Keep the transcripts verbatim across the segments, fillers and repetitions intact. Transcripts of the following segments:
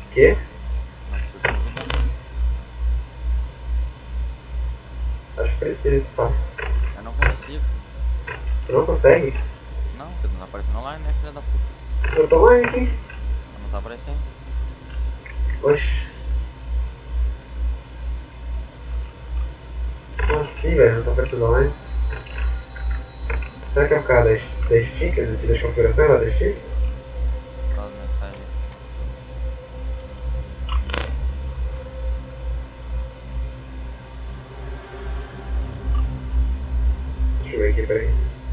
Quê? Acho que precisa, pá. Eu não consigo. Tu não consegue? Não, porque não tá aparecendo online, né, filha da puta? Eu tô online aqui. Não tá aparecendo. Oxi. Como assim, velho? Não tá aparecendo online? Será que é por causa das, das stickers, das configurações lá das stickers? Fala mensagem. Deixa eu ver aqui, peraí.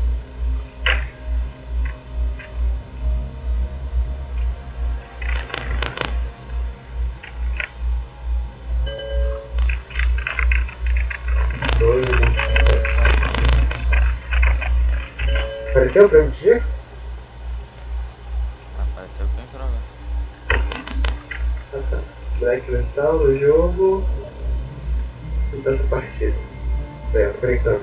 Apareceu pra mim dia? Apareceu que eu jogando. Ah tá. Black Metal no jogo. Então essa partida. É, tô conectando.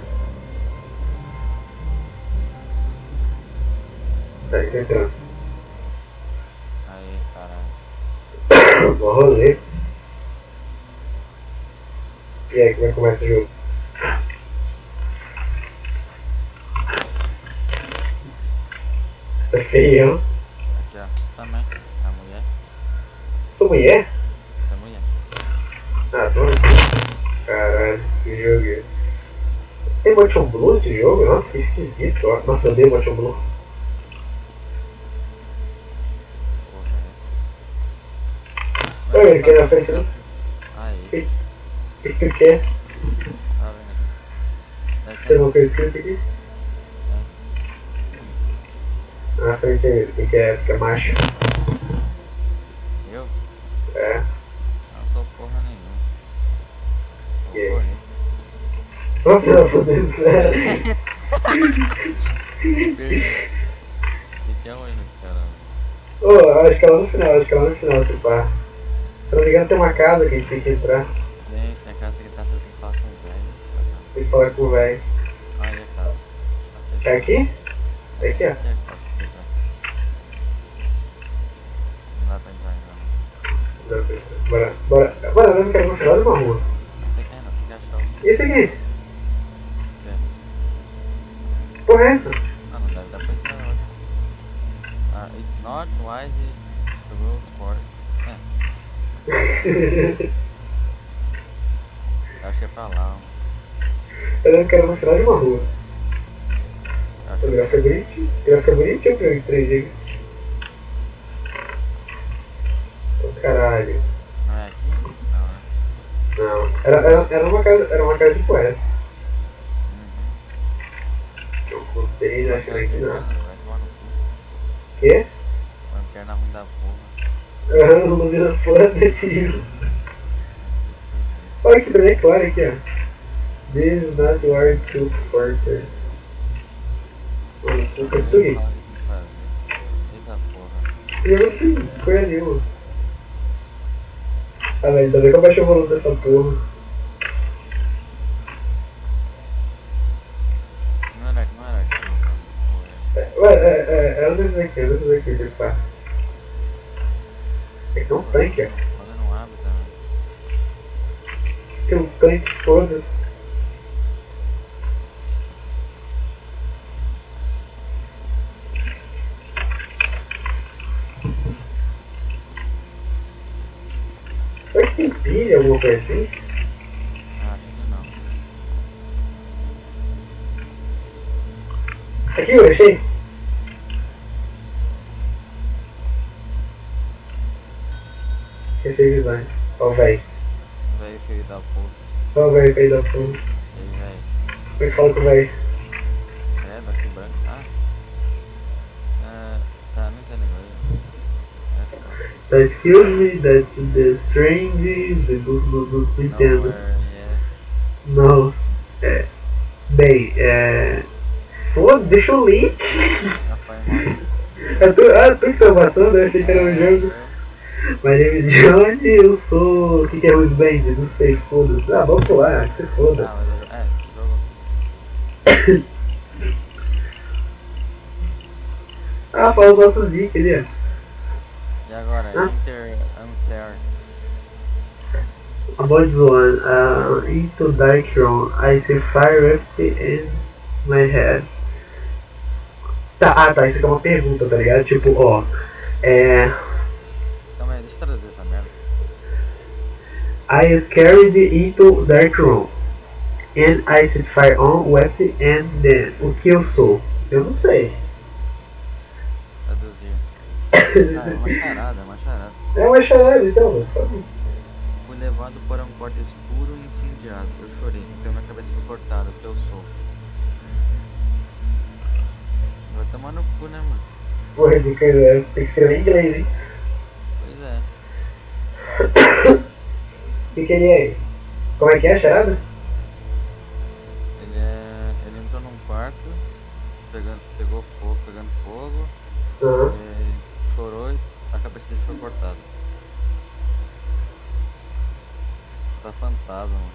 Tá aí, tô entrando. Aí, caralho. Bom rolê. E aí, como é que começa o jogo? Tá feião. Aqui, ó. Também. A mulher. Sou mulher? Essa mulher. Ah, tô aqui. Caralho, que jogo é. Tem motion blue esse jogo? Nossa, que esquisito. Ó. Nossa, eu odeio motion blue. Porra, Olha, ele quer na frente, não? aí. O que tu quer? Tá vendo aqui? Deve Tem ser. alguma coisa escrita aqui? Na frente aí, o que que é? Porque é macho. Eu? É. Não sou porra nenhuma. E aí? Vou correr. Vamos pra poder sério. Que que é hoje nesse caramba? Ô, acho que é lá no final, acho que é lá no final, se pá. Se não me engano tem uma casa que a gente tem que entrar. Gente, a casa que tá, você tem que falar com o velho. Tem que falar com o velho. Ah, é a casa. É aqui? É aqui, ó. Aqui é a casa. Não dá pra entrar ainda. Bora, bora. Bora, eu não quero ir no final de uma rua. Não tem que ir, não. Tem que achar o... E esse aqui? É. Porra é essa? Ah, não deve dar pra entrar hoje. Ah, it's not wise to go for... É, eu acho que é pra lá. Eu não quero ir no final de uma rua. Eu acho O que gráfico é bonitinho. O gráfico é bonitinho pra três G. Oh, caralho. não é aqui? Não, né? Não. Era, era, era, uma casa, era uma casa tipo essa. Uhum. Eu contei, já achei que não. Vai tomar no cu. Quê? Vai me na ruim da porra. Aham, não vira fora daquilo. Olha que bem claro aqui, ó. This is not where to further. Mano, eu português. Eita porra. Esse jogo não tem coisa nenhuma. Ah, velho, ainda bem que eu baixei o volume dessa porra. Não era, não era aqui, não. É, ué, é, é, é um desses aqui, é um desses aqui, se pá. Tem que ter um tanque, ó. Quando não abre também. Tem um tanque, foda-se. Será que tem pilha, alguma coisa assim? Ah, acho que não. Aqui, eu achei. Esse é o design. Ó o véi. Velho filho da puta. Ó o véi, feio da porra. E aí, velho? Como é que fala com o véi? É, daqui branco. Ah. É, tá, não entendo inglês. É, tá. Excuse me, that's the strange, the book, book, book, Nintendo. Nowhere, yes. Nossa, é. Bem, é. Foda, deixa eu ler. Ah, foi mal. É tu, ah, tu que tá passando, eu achei que era um jogo. My name is Johnny, eu sou. O que, que é Who's Band? Não sei, foda-se. Ah, vamos pular, que você foda. Ah, mas eu, é, jogo. Ah, fala o nosso nick ali, ó. E agora, Hã? Inter Answer. About one, uh, into dark room, I see fire rift in my head. Tá, ah tá, isso aqui é uma pergunta, tá ligado? Tipo, ó, é... Calma aí, deixa eu traduzir essa merda. I is carried into dark room, and I set fire on, wept, and then... O que eu sou? Eu não sei. Traduzir. Ah, é uma charada, é uma charada. É uma charada, então, mano. Tá bom. Fui levado para um quarto escuro e incendiado. Eu chorei, então minha cabeça foi cortada, o que eu sou. Vai tomar no cu, né, mano? Porra de coisa, tem que escrever em inglês, hein? Pois é. O que que ele é? Como é que é a charada? Ele é. Ele entrou num quarto, pegando, pegou fogo, pegando fogo, Aham. ele chorou e a cabeça dele foi cortada. Tá fantasma, mano.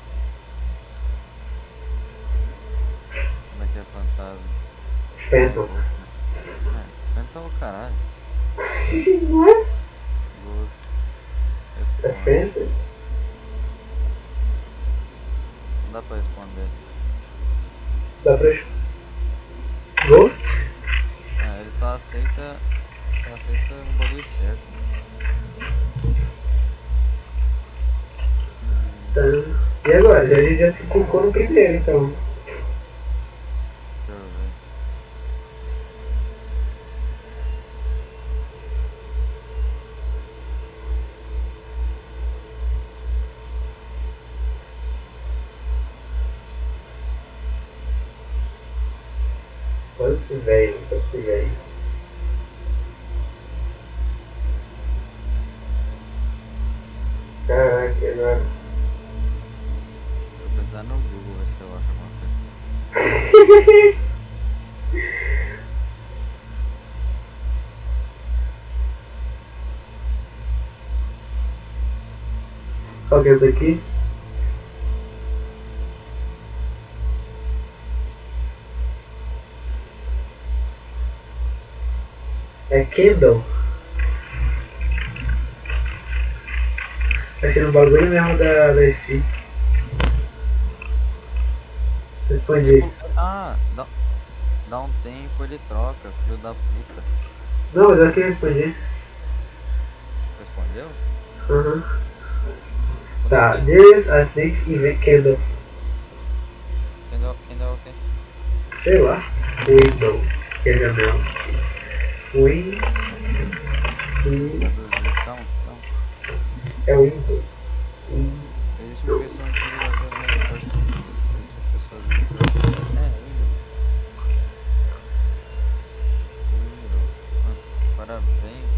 Como é que é fantasma? Phantom. É, Phantom é o caralho. Não é? Ghost. É Responde. Phantom? Não dá pra responder. Dá pra... Ghost? Ah, ele só aceita. Só aceita o bagulho certo. Tá. E agora? Já, a gente já se colocou no primeiro, então. Deixa eu ver. Olha esse velho, olha esse velho. Caraca, agora. Vou precisar no Google ver se eu acho alguma coisa. Qual que é esse aqui? É Kendall. Achei no bagulho mesmo da, da Steam. Respondi. Ah, dá, dá um tempo ele troca, filho da puta. Não, mas eu que respondi. Respondeu? Aham. Tá, there's a snake in Kendall. Entendeu? Entendeu o quê? Sei lá. Window. Que é janela. Win. Win. Traduzir. Calma, calma. É Window. Win. Existe uma versão aqui da das pessoas. É, Windows. Windows. Ah, parabéns.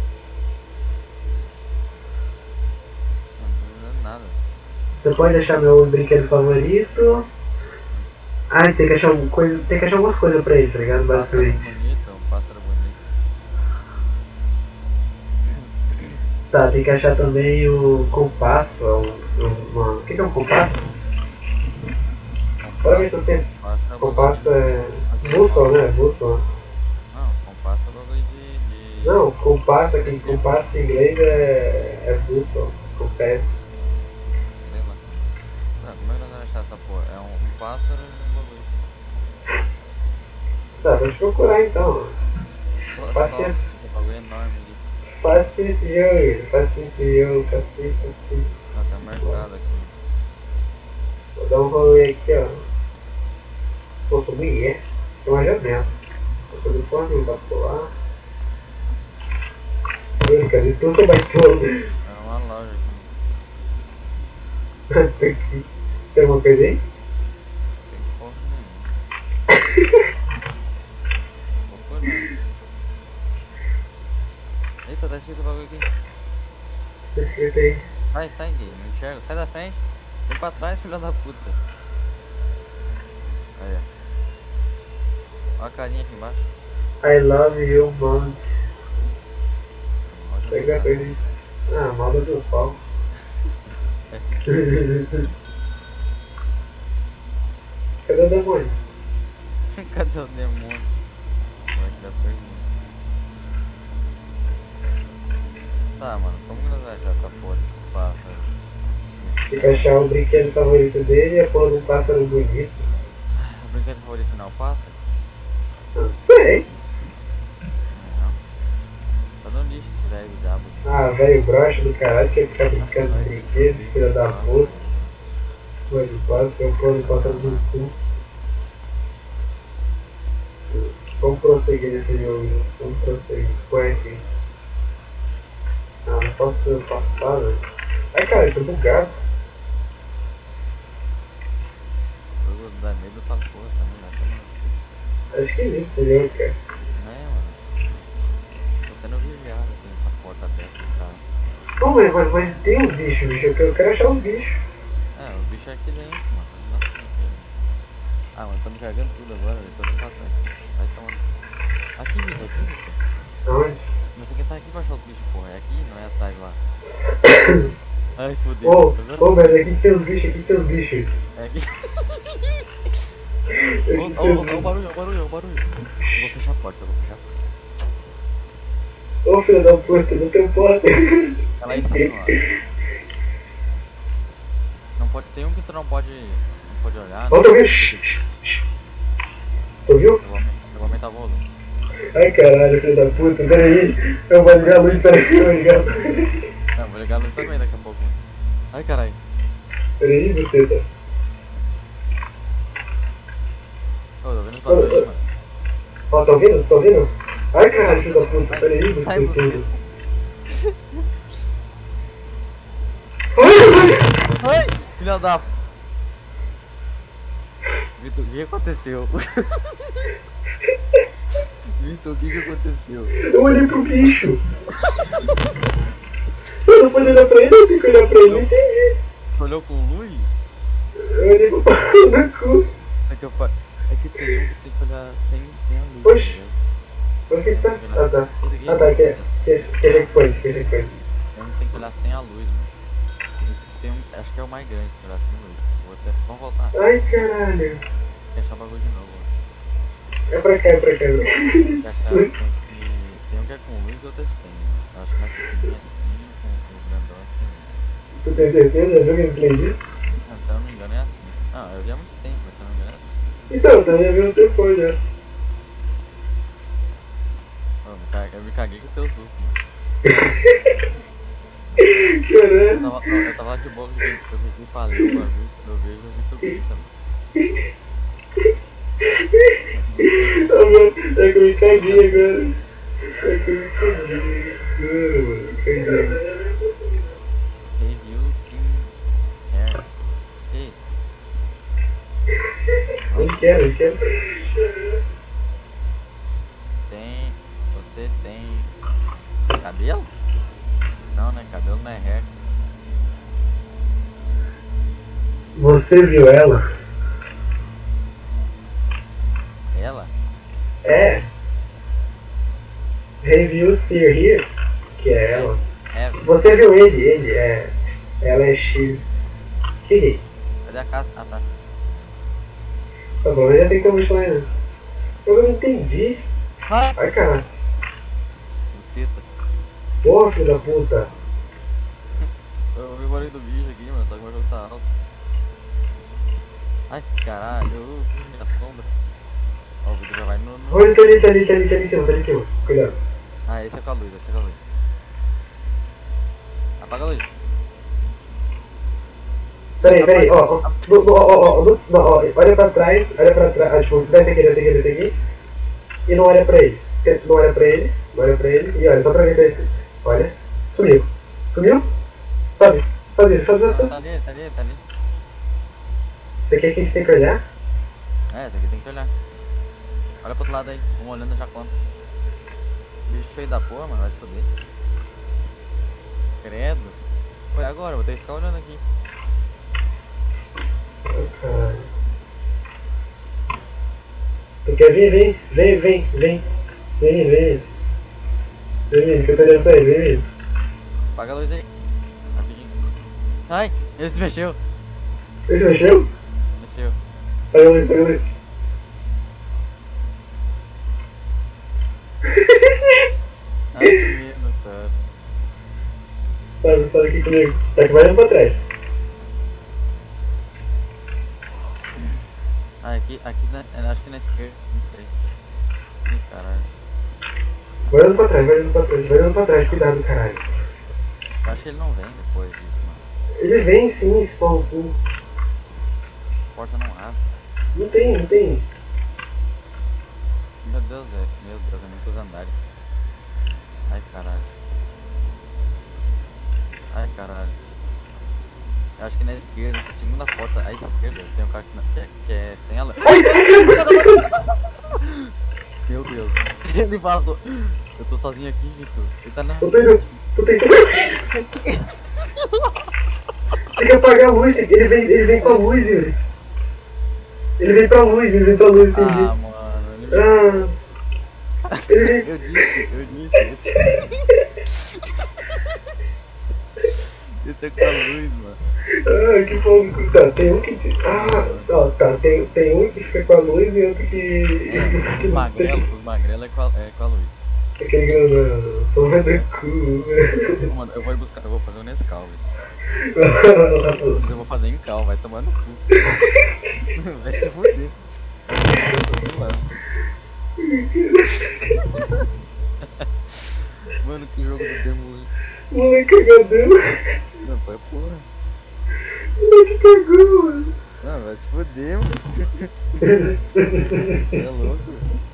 Não tô entendendo nada. Você pode achar meu brinquedo favorito. Ah, a gente tem que achar alguma coisa. Tem que achar algumas coisas pra ele, tá ligado? Um pássaro Basicamente. bonito, um pássaro bonito. Tá, tem que achar também o compasso. Um, uma... O que que é um compasso? Bora ver se eu tenho. Pássaro é Compasso bagulho é. Bússola, né? Bússola. de- Não, compasso é bagulho de. de... Não, compasso aqui, compasso em inglês é. é bússola. Com pé. Sei lá. Ah, como é que nós vamos achar essa porra? É um, um pássaro e um bagulho. Tá, vou te procurar então. Só, Paciência. só um bagulho enorme ali. Paciência, jogo. Paciência, jogo. Paciência, paciência. Ah, tá marcado aqui. Vou dar um rolê aqui, ó. Pô, sou mulher. Tem uma janela. Vou fazer porra nenhuma pra pular. Ih, cara, então você vai pular. É uma loja aqui. Aqui. Tem alguma coisa aí? Tem porra nenhuma. Porra não. Eita, tá escrito o bagulho aqui. Tá escrito aí. Sai, sai, gay. Não enxergo. Sai da frente. Vem pra trás, filha da puta. Aí, ó. Olha a carinha aqui embaixo. I love you, mom. Olha Pega a coisa aí. Ah, moda do pau. Cadê o demônio? Cadê o demônio? Vai que dá pergunta. Tá, mano, como que nós vamos achar essa porra desse pássaro? Tem que achar o brinquedo favorito dele e a porra de um pássaro bonito. O brinquedo favorito não é o pássaro? Não sei. Não. Tá no lixo esse velho diabo. Ah, velho broxa do caralho, quer ficar brincando de brinquedo, filha da puta. Porra de pássaro, tem um porra de pássaro no cu. Vamos prosseguir nesse jogo. Vamos prosseguir. Põe aqui. Ah, não posso passar, velho. Ai, cara, eu tô bugado. O jogo dá medo pra porra também, né? É esquisito esse jogo, cara. Não é, mano? Tô sendo vigiado com essa porta aberta, cara. Não, mas, mas, mas tem os bichos, bicho. Eu quero, eu quero achar os bichos. É, o bicho é aqui dentro, mano. Não dá pra ver. Ah, mano, tô me carregando tudo agora, velho. Tô indo pra trás. Vai tomando. Aqui, Vitor, aqui, Vitor. Aonde? Mas você quer estar aqui pra achar os bichos, porra. É aqui, não é atrás lá. Ai, fudeu. Ô, Tá vendo? ô, mas aqui tem os bichos, aqui tem os bichos. É aqui. Aqui Ô, tem ô, os ô, o bichos. barulho, o barulho, o barulho. Eu vou fechar a porta, eu vou fechar a porta. Ô, filho da puta, não tem porta. Tá lá em cima, ó. Não pode, tem um que tu não pode, não pode olhar. Ó, né? tu ouviu? Shhh, shh, shh. Tu ouviu? Eu vou aumentar, eu vou aumentar o volume. Ai, caralho, filho da puta, peraí. Eu vou ligar a luz, peraí, eu vou ligar. Não, vou ligar a luz também daqui a pouco. Ai, caralho. Peraí, você tá. Ô, tô vendo os barulhos aí, mano. Ó, tá ouvindo? Tá ouvindo? Ai, caralho, filho da puta, peraí, você Sai você. tudo. Ai, Ai, filha da... Vitor, o que aconteceu? Vitor, o que que aconteceu? eu olhei pro bicho. Eu não podia olhar pra ele, eu tenho que olhar pra ele, não entendi. Tu olhou com luz? Eu olhei pro pau no cu. É que eu fa... É que tem um que tem que olhar sem, sem a luz. Oxi. Entendeu? Por que tá? Ah, tá. Esse aqui- Ah, tá, que, que, que checkpoint, que checkpoint. Tem um que tem que olhar sem a luz, mano. Tem um, acho que é o mais grande que olhar sem a luz. Vou até... Vamos voltar. Ai, caralho. Tem que achar o bagulho de novo. Mano. É pra cá, é pra cá. Tem que achar... Tem, que... tem um que é com luz e outro é sem. Eu acho que mais pequenininho é assim, com, com os grandões assim. Tu tem certeza? Já viu gameplay disso? Ah, se eu não me engano é assim. Ah, eu vi há muito tempo, mas se eu não me engano é assim. Então, eu também vi um tempo já. Ô, me ca- eu me caguei com o teu susto, mano. Caralho. Eu tava, não, eu tava de boa, eu vi que falei o bagulho, quando eu vejo, eu vi que eu grita, mano. Ah, mano, é que eu me caguei agora. É que eu me caguei. Mano, mano, me caguei. Review sim. É. Que isso? Não quero, não quero. Tem. Você tem. Cabelo? Não, né? Cabelo não é hair. Você viu ela? Ela? É. Review See Here, que é ela. É. Você viu ele, ele é. Ela é X. Que? Cadê a casa? Ah, tá. Tá bom, eu já sei que eu vou falar ainda. Eu não entendi. Ai! Ai, caralho. Buceta. Porra, filho da puta. Eu ouvi o barulho do bicho aqui, mano, só que o meu jogo tá alto. Ai, caralho, eu vi minha sombra. Ó, o vídeo já vai no... no... Olha, tá ali, tá ali, tá ali, tá ali em cima, tá ali em cima. Cuidado. Ah, esse é com a luz, esse é com a luz. Apaga a luz. Peraí, peraí, ó, ó, do- do- ó, ó, ó, do- não, ó, olha pra trás, olha pra trás, ah, tipo, desce aqui, desce aqui, desce aqui, e não olha pra ele, não olha pra ele, não olha pra ele, e olha, só pra ver se é esse, olha, sumiu, sumiu, sobe, sobe, sobe, sobe, Ah, sobe, tá ali, tá ali, tá ali. isso aqui é que a gente tem que olhar, É, esse aqui tem que olhar. Olha pro outro lado aí, um olhando já conta. Bicho feio da porra, mano, vai se foder. Credo. Foi agora, vou ter que ficar olhando aqui. oh, caralho, tu quer vir, vem, vem, vem, vem, vem, vem, vem, vem, que eu tô olhando pra ele, vem, vem, Apaga a luz aí. Rapidinho. Ai, ele se mexeu. ele se mexeu? Mexeu. Apaga a luz, apaga a luz. Ai, que medo, cara. Sabe, sabe aqui comigo. Só que vai olhando pra trás. Ah, aqui, aqui na, acho que na esquerda, não sei. Ih, caralho. Vai olhando pra trás, vai olhando pra trás, vai olhando pra trás, cuidado, caralho. Eu acho que ele não vem depois disso, mano. Ele vem sim, esse pau no cu. A porta não abre. Não tem, não tem. Meu Deus, é, meu Deus, é muitos andares. Ai, caralho. Ai, caralho. Eu acho que na esquerda, na segunda porta, à esquerda, tem um cara que, não- que, é, que é sem ela. Meu Deus. Ele vazou. Eu tô sozinho aqui, Vitor. Ele tá na... Eu tô indo. Tu tem que. Tem que apagar a luz, tem que- ele vem, ele vem com a luz, Yuri. Ele vem pra luz, ele vem pra luz, entendi. Ah, mano. Ele... Ah. Ele vem. Eu disse, eu disse. Esse é com a luz, mano. Ah, que bom. Tá, tem um que. te- Ah, ó, tá. Tem, tem um que fica com a luz e outro que. É, os magrelos, os magrelos é com a, é com a luz. Aquele grandão. Toma do cu. Mano, eu vou ir buscar, eu vou fazer um Nescau, velho. Eu vou fazer em cal, vai tomar no cu. Vai se fuder. Eu tô zoando. Mano, que jogo do demônio. Moleque cagadão. Não, foi porra. Moleque cagou, mano. Não, vai se fuder, mano. É louco.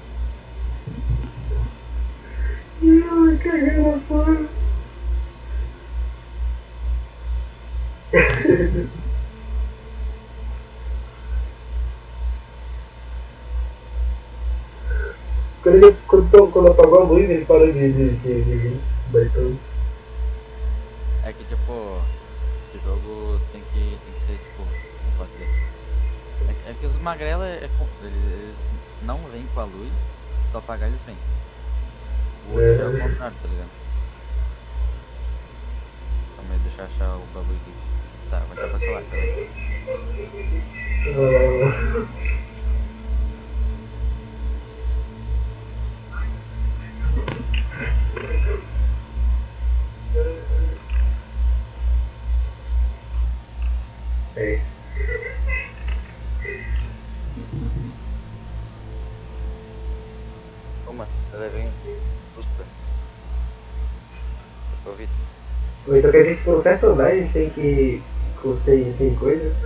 Ai, caguei na porra. Quando, ele, quando, quando apagou a luz, ele parou de de de de de baitão. É que tipo, esse jogo tem que, tem que ser tipo, como pode dizer? É, que- é que os magrelos é, é com- eles, eles não vêm com a luz, se tu apagar eles vêm. O outro já é o contrário, tá ligado? Calma aí, deixa eu achar o bagulho aqui. Tá, vai estar pra celular, tá ligado? Ah, é. Uma, eu levei um susto. Ouvi. Então que a gente não certo andar, a gente tem que ir com sem, sem coisa.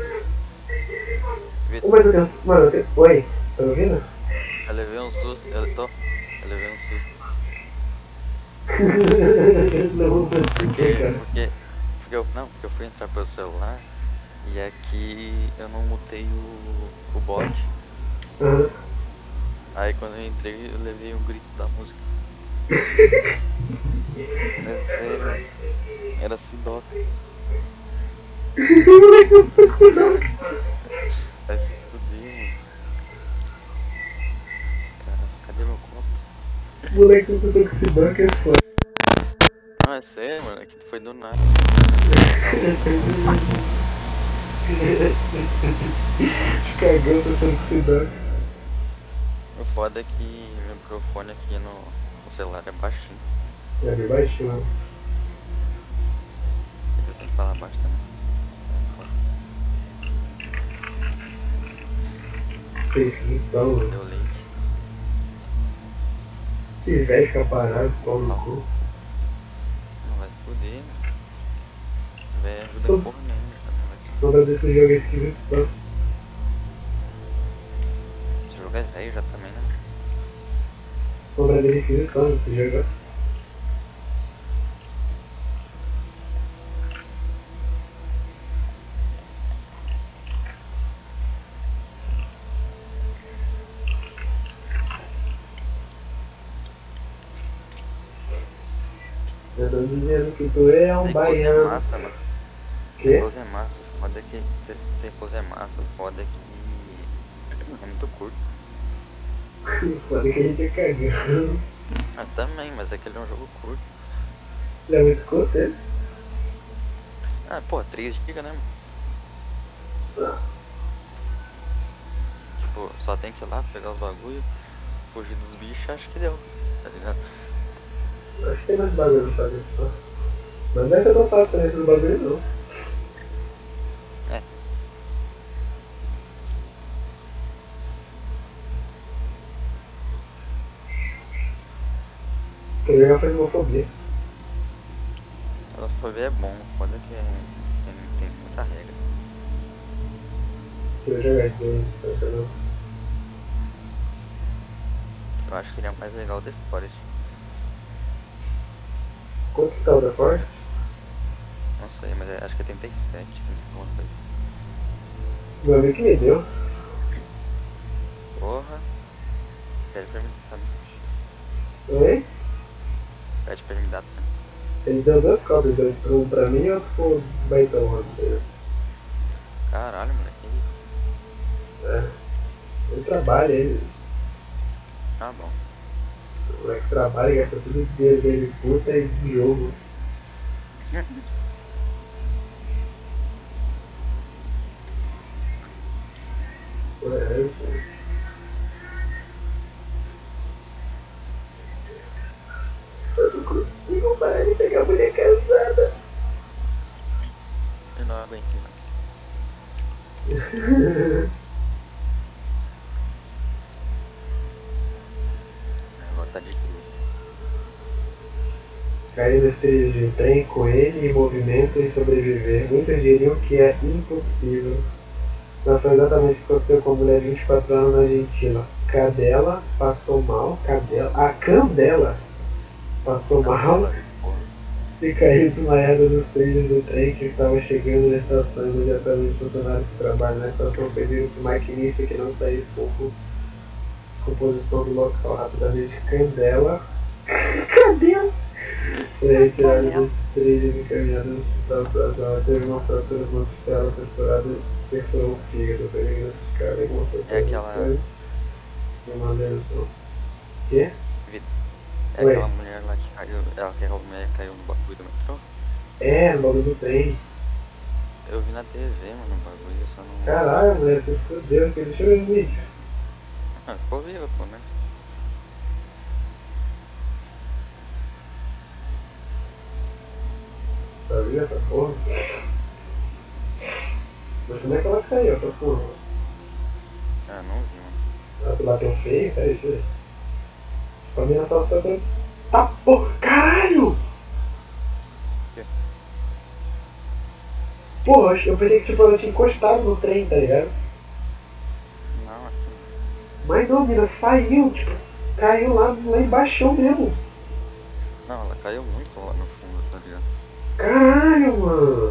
Ô, mas eu tenho. Mano, eu tenho. Oi, tá me ouvindo? Eu levei um susto, eu tô. Eu levei um susto. Não, não Porque, sei, cara. porque, porque eu, não, porque eu fui entrar pelo celular e aqui eu não mutei o, o bot. Aham. Aí quando eu entrei eu levei um grito da música. É sério, era Sidoca. Moleque, eu sou cuidado. Vai se fuder, mano. Cara, cadê meu copo? Moleque, eu sou toxibanca, é foda. Não, é sério, mano, aqui foi do nada. Cagão, tô toxibanca. O foda é que meu microfone aqui no, no celular é baixinho. É bem baixinho, né? Eu tenho que falar baixo também. Fez então, Deu link. se velho ficar parado, pau no cu. Não vai se fuder, mano. Véi, ajuda Sou- porra nenhuma, tá ligado? Sombra desse jogo é esquisito, tá? Esse jogo é velho já também, né? Sombra dele é esquisito, tá? Esse jogo. Eu tô dizendo que tu é um Tem pose é baiano. massa, mano. Quê? Pose é massa. O foda é que tem pose é massa. O foda é que é muito curto. Foda que a gente é cagando. Ah, também, mas é que ele é um jogo curto. Ele é muito curto, é? Ah, pô, três gigas, né, mano? Tipo, só tem que ir lá pegar os bagulho, fugir dos bichos, acho que deu, tá ligado? Acho que tem mais bagulho pra fazer, tá? Mas não vai ser tão fácil fazer esses bagulhos não. É. Quer jogar Phasmophobia. Phasmophobia é bom, foda que é, tem, tem muita regra. Queria jogar isso daí, acho que não. Eu acho que seria mais legal o The Forest. Quanto que tá o The Forest? Não sei, mas é, acho que é trinta e sete, alguma coisa. Meu amigo que me deu. Porra. Pede pra me dar. Oi? Pede pra me dar. Ele deu duas cópias, um pra mim e outro pro Baitão. Caralho, moleque. É. Ele trabalha, ele. Ah, bom. O moleque trabalha e gasta tudo o dinheiro dele puta e de jogo. Pô, é isso. Eu não consigo parar de pegar a mulher casada. Eu não aguento mais. Agora tá de tudo. Cair nos trilhos de trem com ele em movimento e sobreviver. Muitos diriam que é impossível. Mas foi exatamente o que aconteceu com a mulher de vinte e quatro anos na Argentina. Cadela passou mal. Cadela. A Candela passou mal e caiu desmaiada nos trilhos do trem que estava chegando na estação. Imediatamente os funcionários que trabalham na estação pediram para o maquinista que não saísse com a composição do local. Rapidamente, Candela. Cadela? Foi retirada dos trilhos e encaminhada no hospital. Ela teve uma fratura de uma costela censurada e perfurou o fígado. Foi diagnosticada em uma fratura. É aquela. De uma lesão. Quê? É Oi. aquela mulher lá que caiu. Ela que aquela mulher que caiu no bagulho do metrô? É, no bagulho do trem. Eu vi na T V, mano, o bagulho, eu só não. Caralho, mulher, você fudeu aqui. Deixa eu ver o vídeo. Ah, ficou vivo, pô, né? Tá vendo essa porra? Mas como é que ela caiu, essa porra? Ah, não vi, mano. Ela se bateu feio? Peraí, deixa eu ver. Pra mim é só só tem. Tá porra! Caralho! quê? Porra, eu pensei que tipo, ela tinha encostado no trem, tá ligado? Não, acho que não. Mas não, a mina saiu, tipo, caiu lá, lá embaixo mesmo. Não, ela caiu muito lá no fundo, tá ligado? Caralho, mano.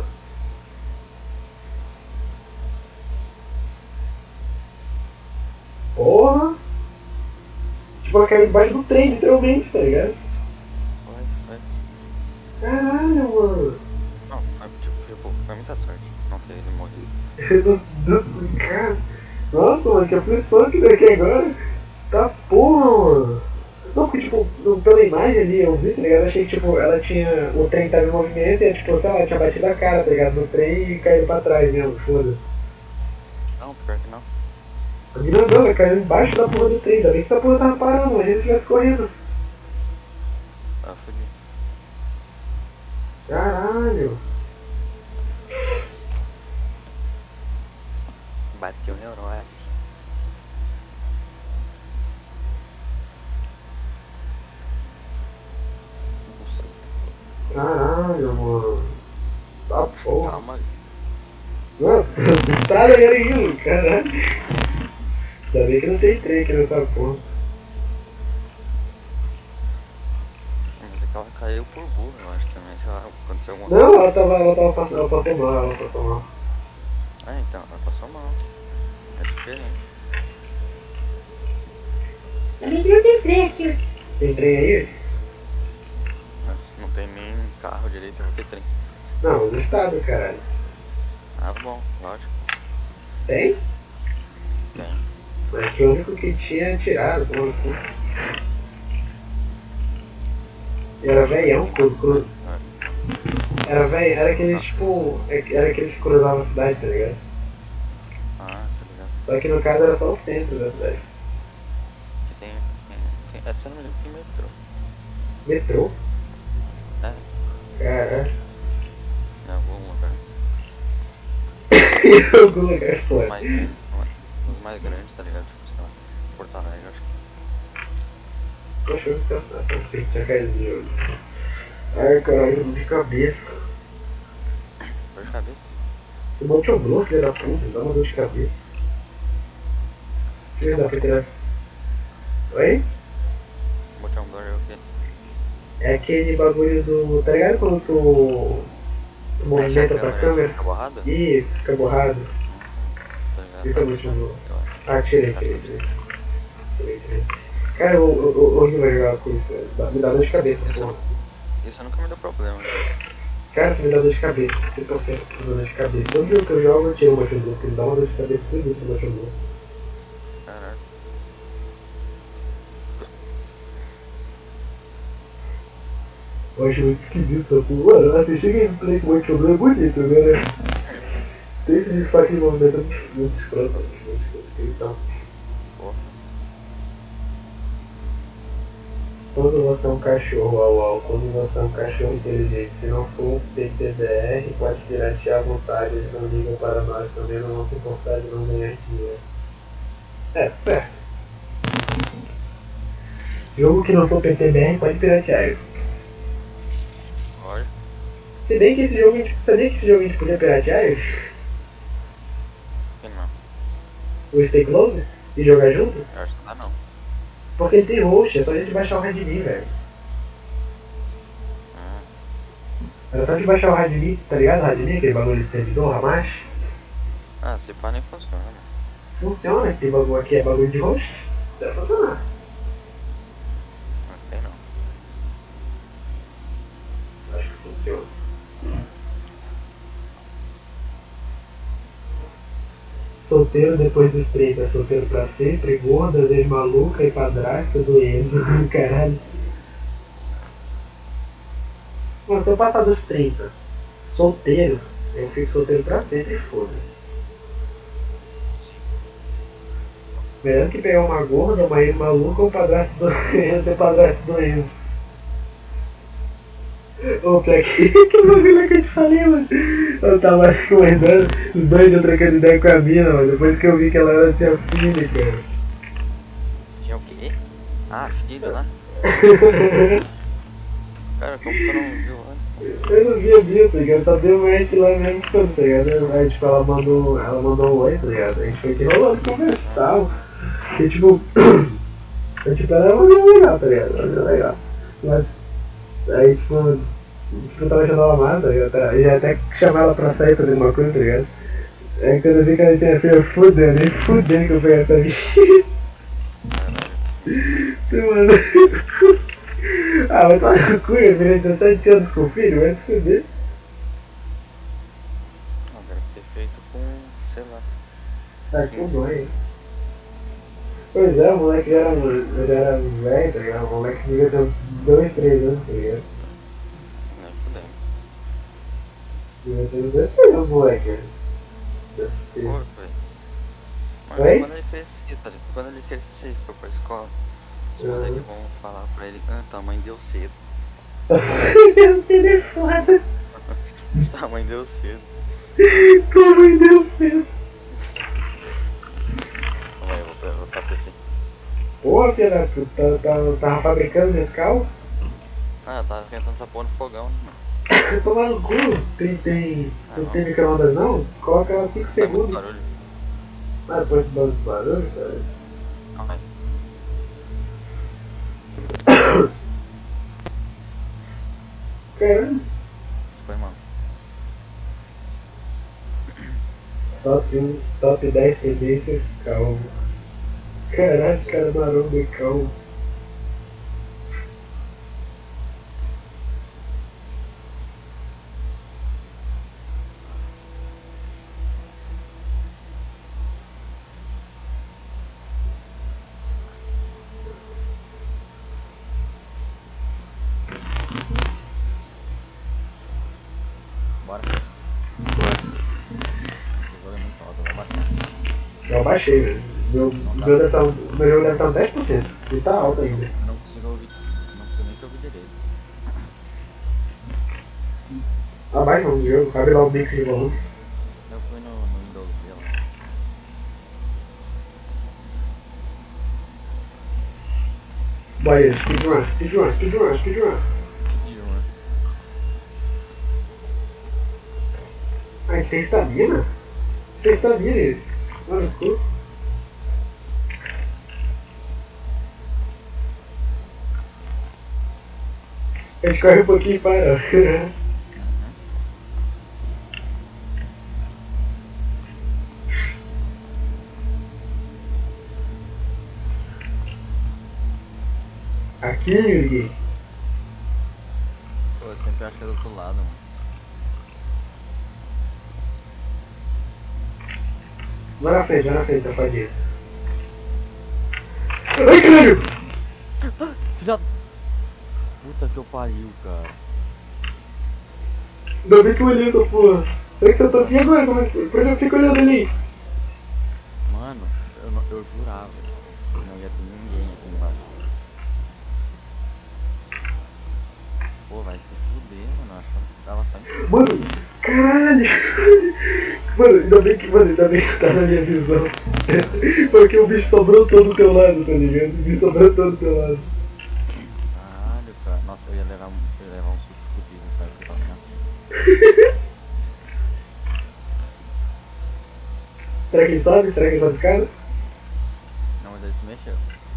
Porra. Tipo, ela caiu embaixo do trem, literalmente, tá ligado? Foi, foi. Caralho, mano. Não, foi, tipo, tipo, foi muita sorte não ter ele morrido. Eu não- Cara, nossa, mano, que aflição que deu aqui agora. Tá porra, mano. Não, porque, tipo, no- pela imagem ali, eu vi, tá ligado? Eu achei que, tipo, ela tinha. O trem tava em movimento e, tipo, sei lá, tinha batido a cara, tá ligado? No trem e caído pra trás mesmo, foda-se. Não, pior que não. A mina não, ela caiu embaixo da porra do trem, ainda bem que essa porra tava parando, imagina se estivesse correndo. Tava fudido. Caralho. Bateu neurose. Nossa, Caralho, mano. Tá porra. calma aí. Mano, você tá ligado aqui, caralho. Ainda bem que não tem trem aqui nessa porra. Mas é que ela caiu por burro, eu acho também. Sei lá, aconteceu alguma coisa. Não, ela tava, ela tava passando, ela passou mal, ela passou mal. Ah, então, ela passou mal. É diferente. Também não tem trem aqui. Tem trem aí? Mas não tem nem carro direito, eu vou ter trem. Não, no estado, caralho. Ah, bom, lógico. Tem? Tem. Mas que o único que tinha tirado, pô. E era velhão, cru, cru. Era velho, era aqueles tipo. Era aqueles que cruzavam a cidade, tá ligado? Ah, tá ligado. Só que no caso era só o centro da cidade. Que tem. tem, tem é, se eu não me engano, tem metrô. Metrô? É. Caralho. em algum lugar fora. Mais, os mais grandes, tá ligado? Tipo, sei lá, Porto Alegre, acho que. Eu acho que você tá sem checar esse jogo. Ai, caralho, dor de cabeça. Dor de cabeça? Esse monte é bloco, filho da puta, dá uma dor de cabeça. Deixa eu ver se dá pra tirar. Oi? Botão dor é o quê? É aquele bagulho do. Tá ligado quando tu. Tu movimenta pra câmera? Fica borrado? Isso, fica borrado. Tá ligado? Isso é muito bom. Eu acho. Ah, tirei, tirei, tirei. Tirei, tirei. Cara, eu, eu, eu, eu vai jogar com isso. Dá- Me dá dor de cabeça, porra. Isso nunca me deu problema. Cara, isso me dá dor de cabeça. Eu tô com dor de cabeça. Todo jogo que eu jogo, eu tiro o Motion Blue, porque me dá uma dor de cabeça tudo isso, Motion Blue. Caralho. Eu acho muito esquisito essa porra. Mano, assistir gameplay com o Motion Blue é bonito, né? Tem de faca de movimento muito escroto, muito escroto, então. Porra. Quando você é um cachorro, au au, quando você é um cachorro inteligente, se não for um P T B R, pode piratear à vontade, eles não ligam para nós, também não vão se importar de não ganhar dinheiro. É, certo. Jogo que não for P T B R pode piratear. Olha. Se bem que esse jogo, a gente, sabia que esse jogo a gente podia piratear Que não. o Stay Close e jogar junto? Eu acho que dá não. Porque ele tem host, é só a gente baixar o Redmi, velho. Ah, Era só a gente baixar o Redmi, tá ligado? O Redmi, aquele bagulho de servidor, Ramash. ah se pá nem funciona, mano. Funciona, que tem bagulho aqui, é bagulho de host. Deve funcionar. Não sei não. Acho que funciona. Solteiro depois dos trinta, solteiro pra sempre, gorda, vez maluca e padrasta do Enzo. Caralho. Mano, se eu passar dos trinta, solteiro, eu fico solteiro pra sempre e foda-se. Melhor que pegar uma gorda, uma ex maluca ou um padrasto do Enzo e padrasto do Enzo. Ô, pior que que bagulho que eu te falei, mano. Eu tava assim, guardando os dois eu trocando ideia com a mina, mano. Depois que eu vi que ela era tinha filha, cara. Tinha o quê? Ah, filho lá. Cara, como que eu não viu antes? Eu não vi a Bia, tá ligado? Só deu match lá mesmo, tá ligado? Aí, tipo, ela mandou, ela mandou um oi, tá ligado? A gente foi aqui rolando, conversar e tal. E, tipo, eu, tipo, ela era uma menina legal, tá ligado? Ela era legal. Mas, aí, tipo, tipo, eu tava achando ela massa, tá ligado? Eu ia até chamar ela pra sair fazer alguma coisa, tá ligado? Aí, quando eu vi que ela tinha filho, fudendo, nem fudendo que eu peguei essa bicha. Mano. Ah, vai tomar no cu, eu virei dezessete anos com o filho, vai se fuder. Não, deve ter feito com, sei lá. Tá com dói. Pois é, o moleque já era, já era velho, tá ligado? O moleque devia ter uns dois, três anos, tá ligado? Nem fudendo. Devia ter uns dois, três anos, moleque. Deve ser. Porra, velho. Mas Oi? quando ele crescer, tá ligado? Quando ele crescer, for pra escola, os Uhum. moleques vão falar pra ele, ah, tua mãe deu cedo. Meu filho é foda. Tua mãe deu cedo. Tua mãe deu cedo. Calma aí, eu vou, eu vou pra P C. Porra, filha da puta, tá, tá, tava fabricando Nescau? Ah, eu tava esquentando essa porra no fogão, né, mano? Tomar no cu, tem, tem, Ah, não não. tem micro-ondas não? Coloca ela cinco Faz muito segundos. barulho. Ah, depois de barulho, barulho, cara. Calma aí. Caramba. Foi mal. Top um, top dez tendências calmo. Caralho, cara maromba e calmo. Bora. Esse jogo é muito alto, eu vou baixar. Eu baixei, velho. Meu, meu, deve estar, meu jogo deve estar dez por cento. E tá alto ainda. Eu não consigo ouvir, não consigo nem te ouvir direito. Abaixa o jogo, abre lá o mix de volume. Eu fui no, no Windows Vai, speedrun, speedrun, speedrun, speedrun. Speedrun. Ah, a gente tem estamina? A gente tem estamina. Olha o cu. A gente corre um pouquinho e para. Aqui, Yuri. Pô, eu sempre acho que é do outro lado, mano. Vai na frente, vai na frente, safadinha. Ai, caralho! Filha... Puta que eu pariu, cara. Ainda bem que eu olhei essa porra. Será que você tá aqui agora? Como é que... Por que eu fico olhando ali? Mano, eu, não- eu jurava que não ia ter ninguém aqui embaixo. Pô, vai se fuder, mano. Eu achava que tava só em cima. Mano, caralho! Mano, ainda bem que, mano, ainda bem que tá na minha visão. Porque o bicho sobrou todo do teu lado, tá ligado? O bicho sobrou todo do teu lado. Caralho, cara. Nossa, eu ia levar, um- eu ia levar um susto fudido, cara. Que eu tava na... Será que ele sobe? Será que ele sobe escada? Não, mas ele se mexeu.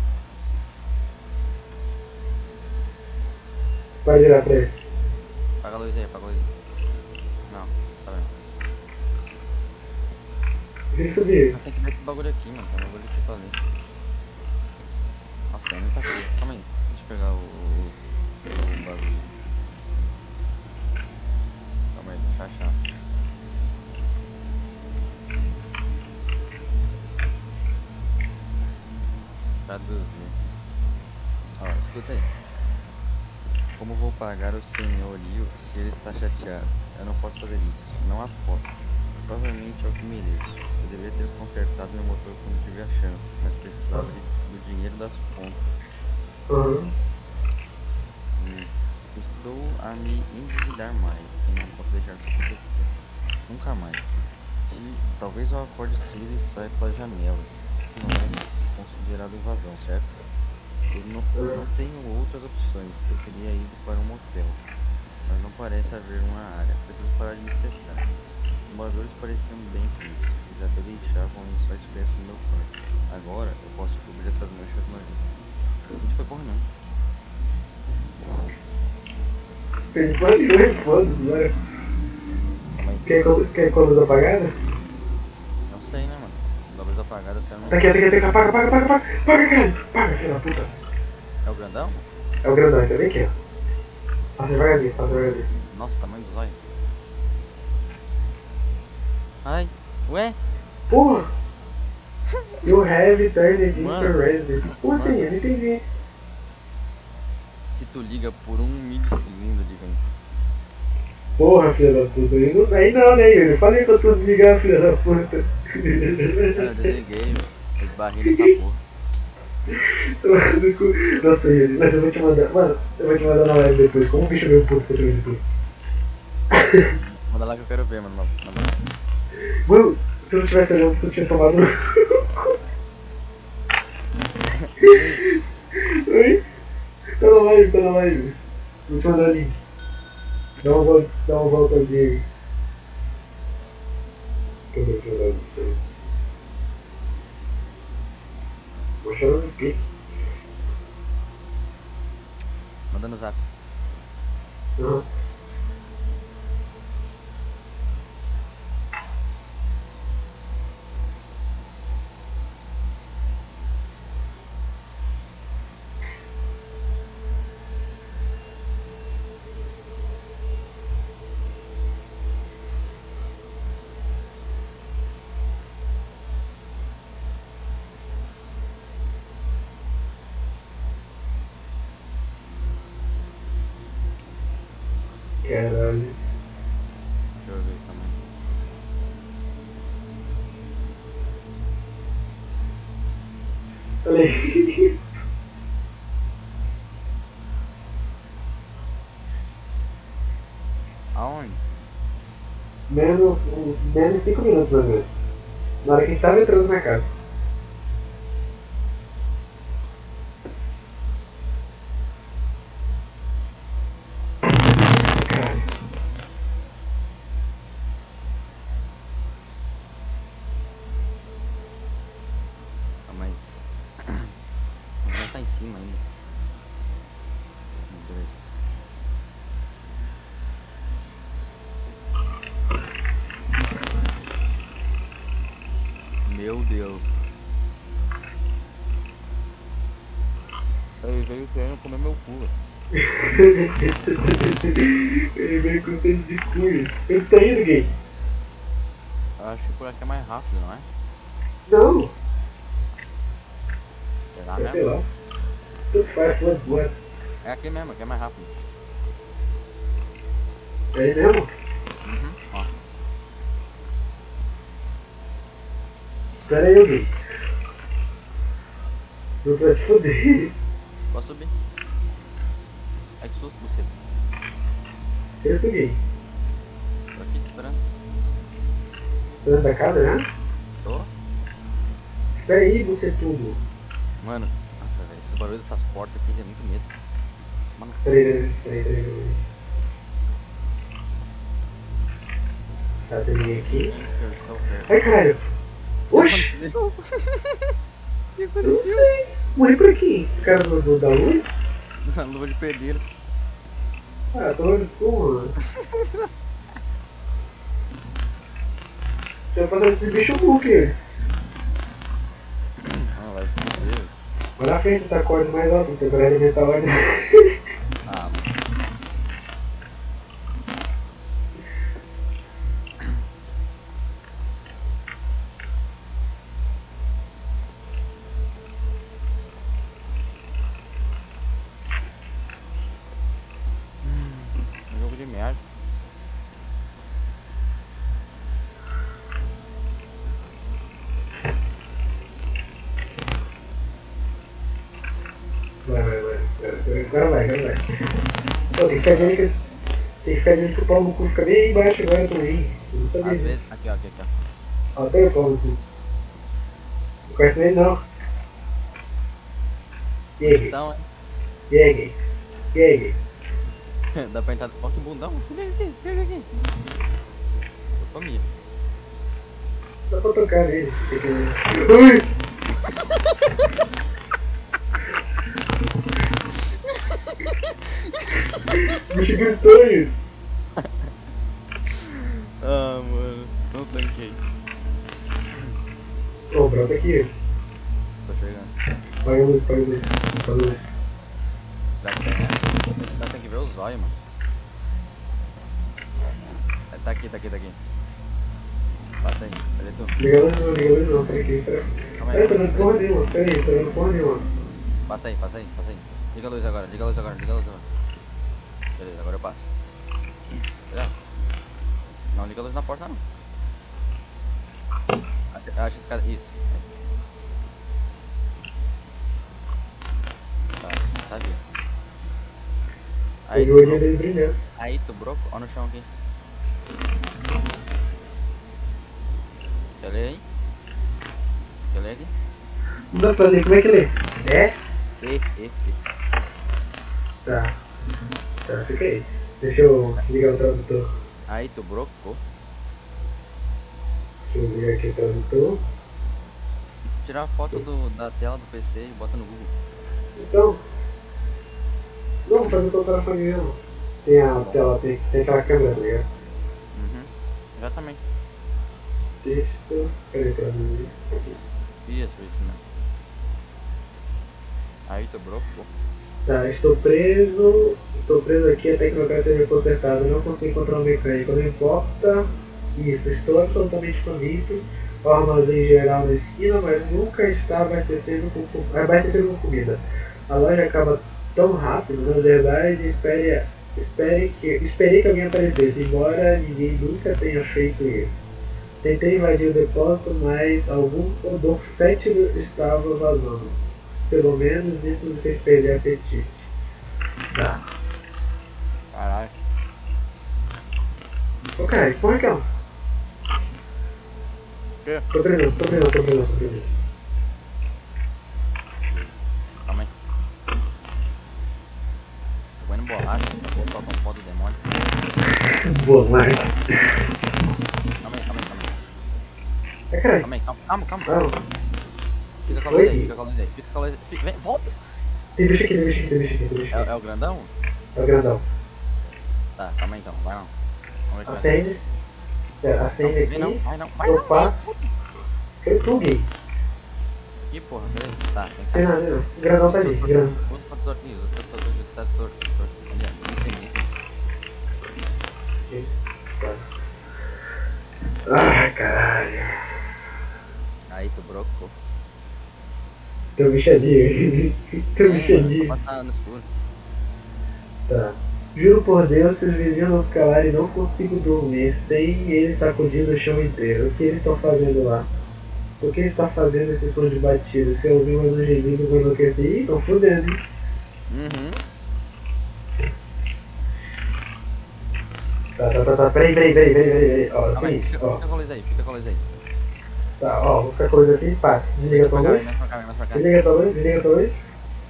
Vai virar pra ele. Apaga a luz aí, apaga a luz aí. Não, tá vendo. Tem que subir. Mas tem que ver esse bagulho aqui, mano. Tem um bagulho aqui pra ali. Nossa, ainda tá aqui. Calma aí. Deixa eu pegar o, o, o bagulho. Calma aí, deixa eu achar. Traduzir. Ó, escuta aí. Como vou pagar o senhorio se ele está chateado? Eu não posso fazer isso. Não aposto. Provavelmente é o que mereço. Eu deveria ter consertado meu motor quando tive a chance, mas precisava de- do dinheiro das contas. Uhum. Hum. Estou a me endividar mais e não posso deixar isso acontecer. Nunca mais. E talvez eu acorde cedo e saia pela janela. Isso não é considerado invasão, certo? Eu não, eu não tenho outras opções. Eu teria ido para um motel, mas não parece haver uma área. Preciso parar de me estressar. Os moradores pareciam bem tristes. Eles até deixavam lençóis perto do meu quarto. Agora eu posso cobrir essas manchas nojentas. A gente foi correndo. Tem pânico, né? Foda-se, bora. Calma aí. Quer, com- quer com a luz apagada? Não sei, né, mano? Da luz apagada, você não. Tá aqui, tá aqui, tá aqui. Apaga, apaga, apaga, apaga. Apaga, caralho. Apaga, filho da puta. É o grandão? É o grandão, tá bem aqui, ó. Passa devagarzinho, passa devagarzinho. Nossa, o tamanho do zóio. Ai, ué? Porra! You have turned into Mano. resident. Como assim? Eu não entendi. Se tu liga por um milissegundo de vento. Porra, filha da puta. Aí não, aí não, né, Yuri? Falei pra tu desligar, filha da puta. Cara, eu desliguei, meu. Eu esbarrei nessa porra. Tomando no cu. Nossa, Yuri, mas eu vou te mandar. Mano, eu vou te mandar na live depois. Como o bicho veio puto pra te tudo. Manda lá que eu quero ver, mano. Manda lá. Mano, se eu não tivesse olhando, tu tinha tomado no cu. Oi? Tá na live, tá na live. Vou te mandar o link. Dá uma volta, dá uma voltazinha aí. Cadê o celular? Vou chorar no pique. Manda no zap. Uhum. Caralho. Deixa eu ver também. Olha aí. Aonde? Menos uns menos cinco minutos, mais ou menos. Na hora que a gente tava entrando na casa. Deus. Ele veio querendo comer meu cu. Ele veio com sede de cunha. Ele tá indo, gay? Acho que por aqui é mais rápido, não é? Não. Será Sei mesmo? lá. Tudo faz, foda-se, bora. É aqui mesmo, aqui é mais rápido. É aí mesmo? Uhum, ó. Espera aí, gay. Não vai te foder. Posso subir? Ai que susto, você. Eu tô gay. Tô aqui te esperando. Tá dentro da casa, né? Tô? Espera aí, você tudo. Mano, nossa, velho, esses barulhos dessas portas aqui dá muito medo. Mano, Peraí, peraí, peraí, peraí, peraí. Tá, tem ninguém aqui. eu estou perto. Ai, caralho. Oxi! O que Eu não aconteceu? sei. Morri por aqui. O cara do, do, da luz? A luva de pedreiro. Ah, tô olhando tu, mano. Deixa eu fazer esse bicho book. Não, vai se fuder. Olha na frente, tá a corda mais alta, porque pra alimentar a ordem. Ah, mano. Hum, jogo de merda. Vai, vai, vai. Agora vai, agora vai. Pô, tem que ficar vendo que esse- tem que ficar vendo que o pau no cu fica bem embaixo agora também. Eu não sabia Às disso. vezes, aqui ó, aqui, aqui ó. Ó, tem o pau no cu. Não conhece ele não. E aí, gay? Então, E aí, gay? E aí, gay? dá pra entrar do porta bundão? Se liga aqui, se liga aqui. Eu comia. Dá pra tocar nele, se você quiser. Ui! O bicho gritou isso. Ah, mano, não tanquei. Ô, brota aqui. Tô chegando. Paga a luz, paga a luz. Paga a luz. Será que tem, né? Tem, tem que ver os olhos, mano. É, tá aqui, tá aqui, tá aqui. Passa aí, cadê tu? Liga a luz não, liga a luz não, peraí aqui, peraí. Calma Peraí, aí. tô dando porra nenhuma, peraí, tô dando porra nenhuma. Passa aí, passa aí, passa aí. Liga a luz agora, liga a luz agora, liga a luz agora. Beleza, agora eu passo. Já. Não liga a luz na porta não. Acha acha esse cara. Isso. Tá, tá vindo. Aí, Peguei o olhinho dele brilhando. aí tu broco, ó no chão aqui. Quer ler aí? Quer ler aqui? Não dá pra ler, como é que lê? É? E, e, e. Tá. Tá, fica aí. Deixa eu ligar o tradutor. Aí tu brocou. Deixa eu ligar aqui o tradutor. Tirar a foto do, da tela do P C e bota no Google. Então. Não, vou fazer pelo telefone mesmo. Tem a tela, tem, tem aquela câmera, tá ligado? Uhum. Exatamente. Texto. Peraí, traduzir. Isso, isso mesmo. Aí tu brocou. Tá, estou preso. Estou preso aqui até que meu carro seja consertado. Não consigo encontrar um mecânico. Não importa. Isso, estou absolutamente faminto. O armazém geral na esquina, mas nunca está abastecendo com, com- abastecendo com comida. A loja acaba tão rápido, na verdade, espere, espere que, esperei que alguém aparecesse, embora ninguém nunca tenha feito isso. Tentei invadir o depósito, mas algum odor fétido estava vazando. Pelo menos isso me fez perder apetite. Tá. Caralho. Ô cara, que porra que é? O quê? Tô preso, tô preso, tô preso, tô preso. Calma aí. Tô comendo bolacha, essa porra toca um pó do demônio. Bolacha. Calma aí, calma aí, calma aí. É caralho. Calma aí, calma, calma, calma. Calma. Fica com a Oi? luz aí, fica com a luz aí, fica com a luz aí. Fica, vem, volta! Tem bicho aqui, tem bicho aqui, tem bicho aqui, tem bicho É, aqui. é o grandão? É o grandão. Tá, calma aí então, vai não. Vamos ver se vai. Acende. É, acende Não, aqui. vem não, vai não, vai Eu não. passo. Eu pluguei. aqui, porra. Peraí. Tá, tem que Tem nada, não. Grandão tá ali, grandão. Outro pastor aqui, outro pastor aqui, tá torto, tá torto. Ali, ó. Isso aí, isso aí. Tá. Ai, caralho. Aí, tu brocou. Tem um bicho ali. Tem um bicho ali. Tá no escuro. Tá. Juro por Deus, se os vizinhos não se calarem, não consigo dormir sem eles sacudindo o chão inteiro. O que eles estão fazendo lá? Por que ele está fazendo esse som de batida? Se eu ouvir mais um gemido, eu vou enlouquecer. Ih, tão fudendo, hein? Uhum. Tá, tá, tá, tá. Peraí, peraí, peraí, peraí, peraí. Ó, Calma aí, seguinte, fica, ó. fica com a luz aí, fica com a luz aí. Tá, ó, vou ficar com a luz assim, pá. Desliga a tua luz. Mais pra cá, mais pra cá. Desliga a tua luz, desliga a tua luz.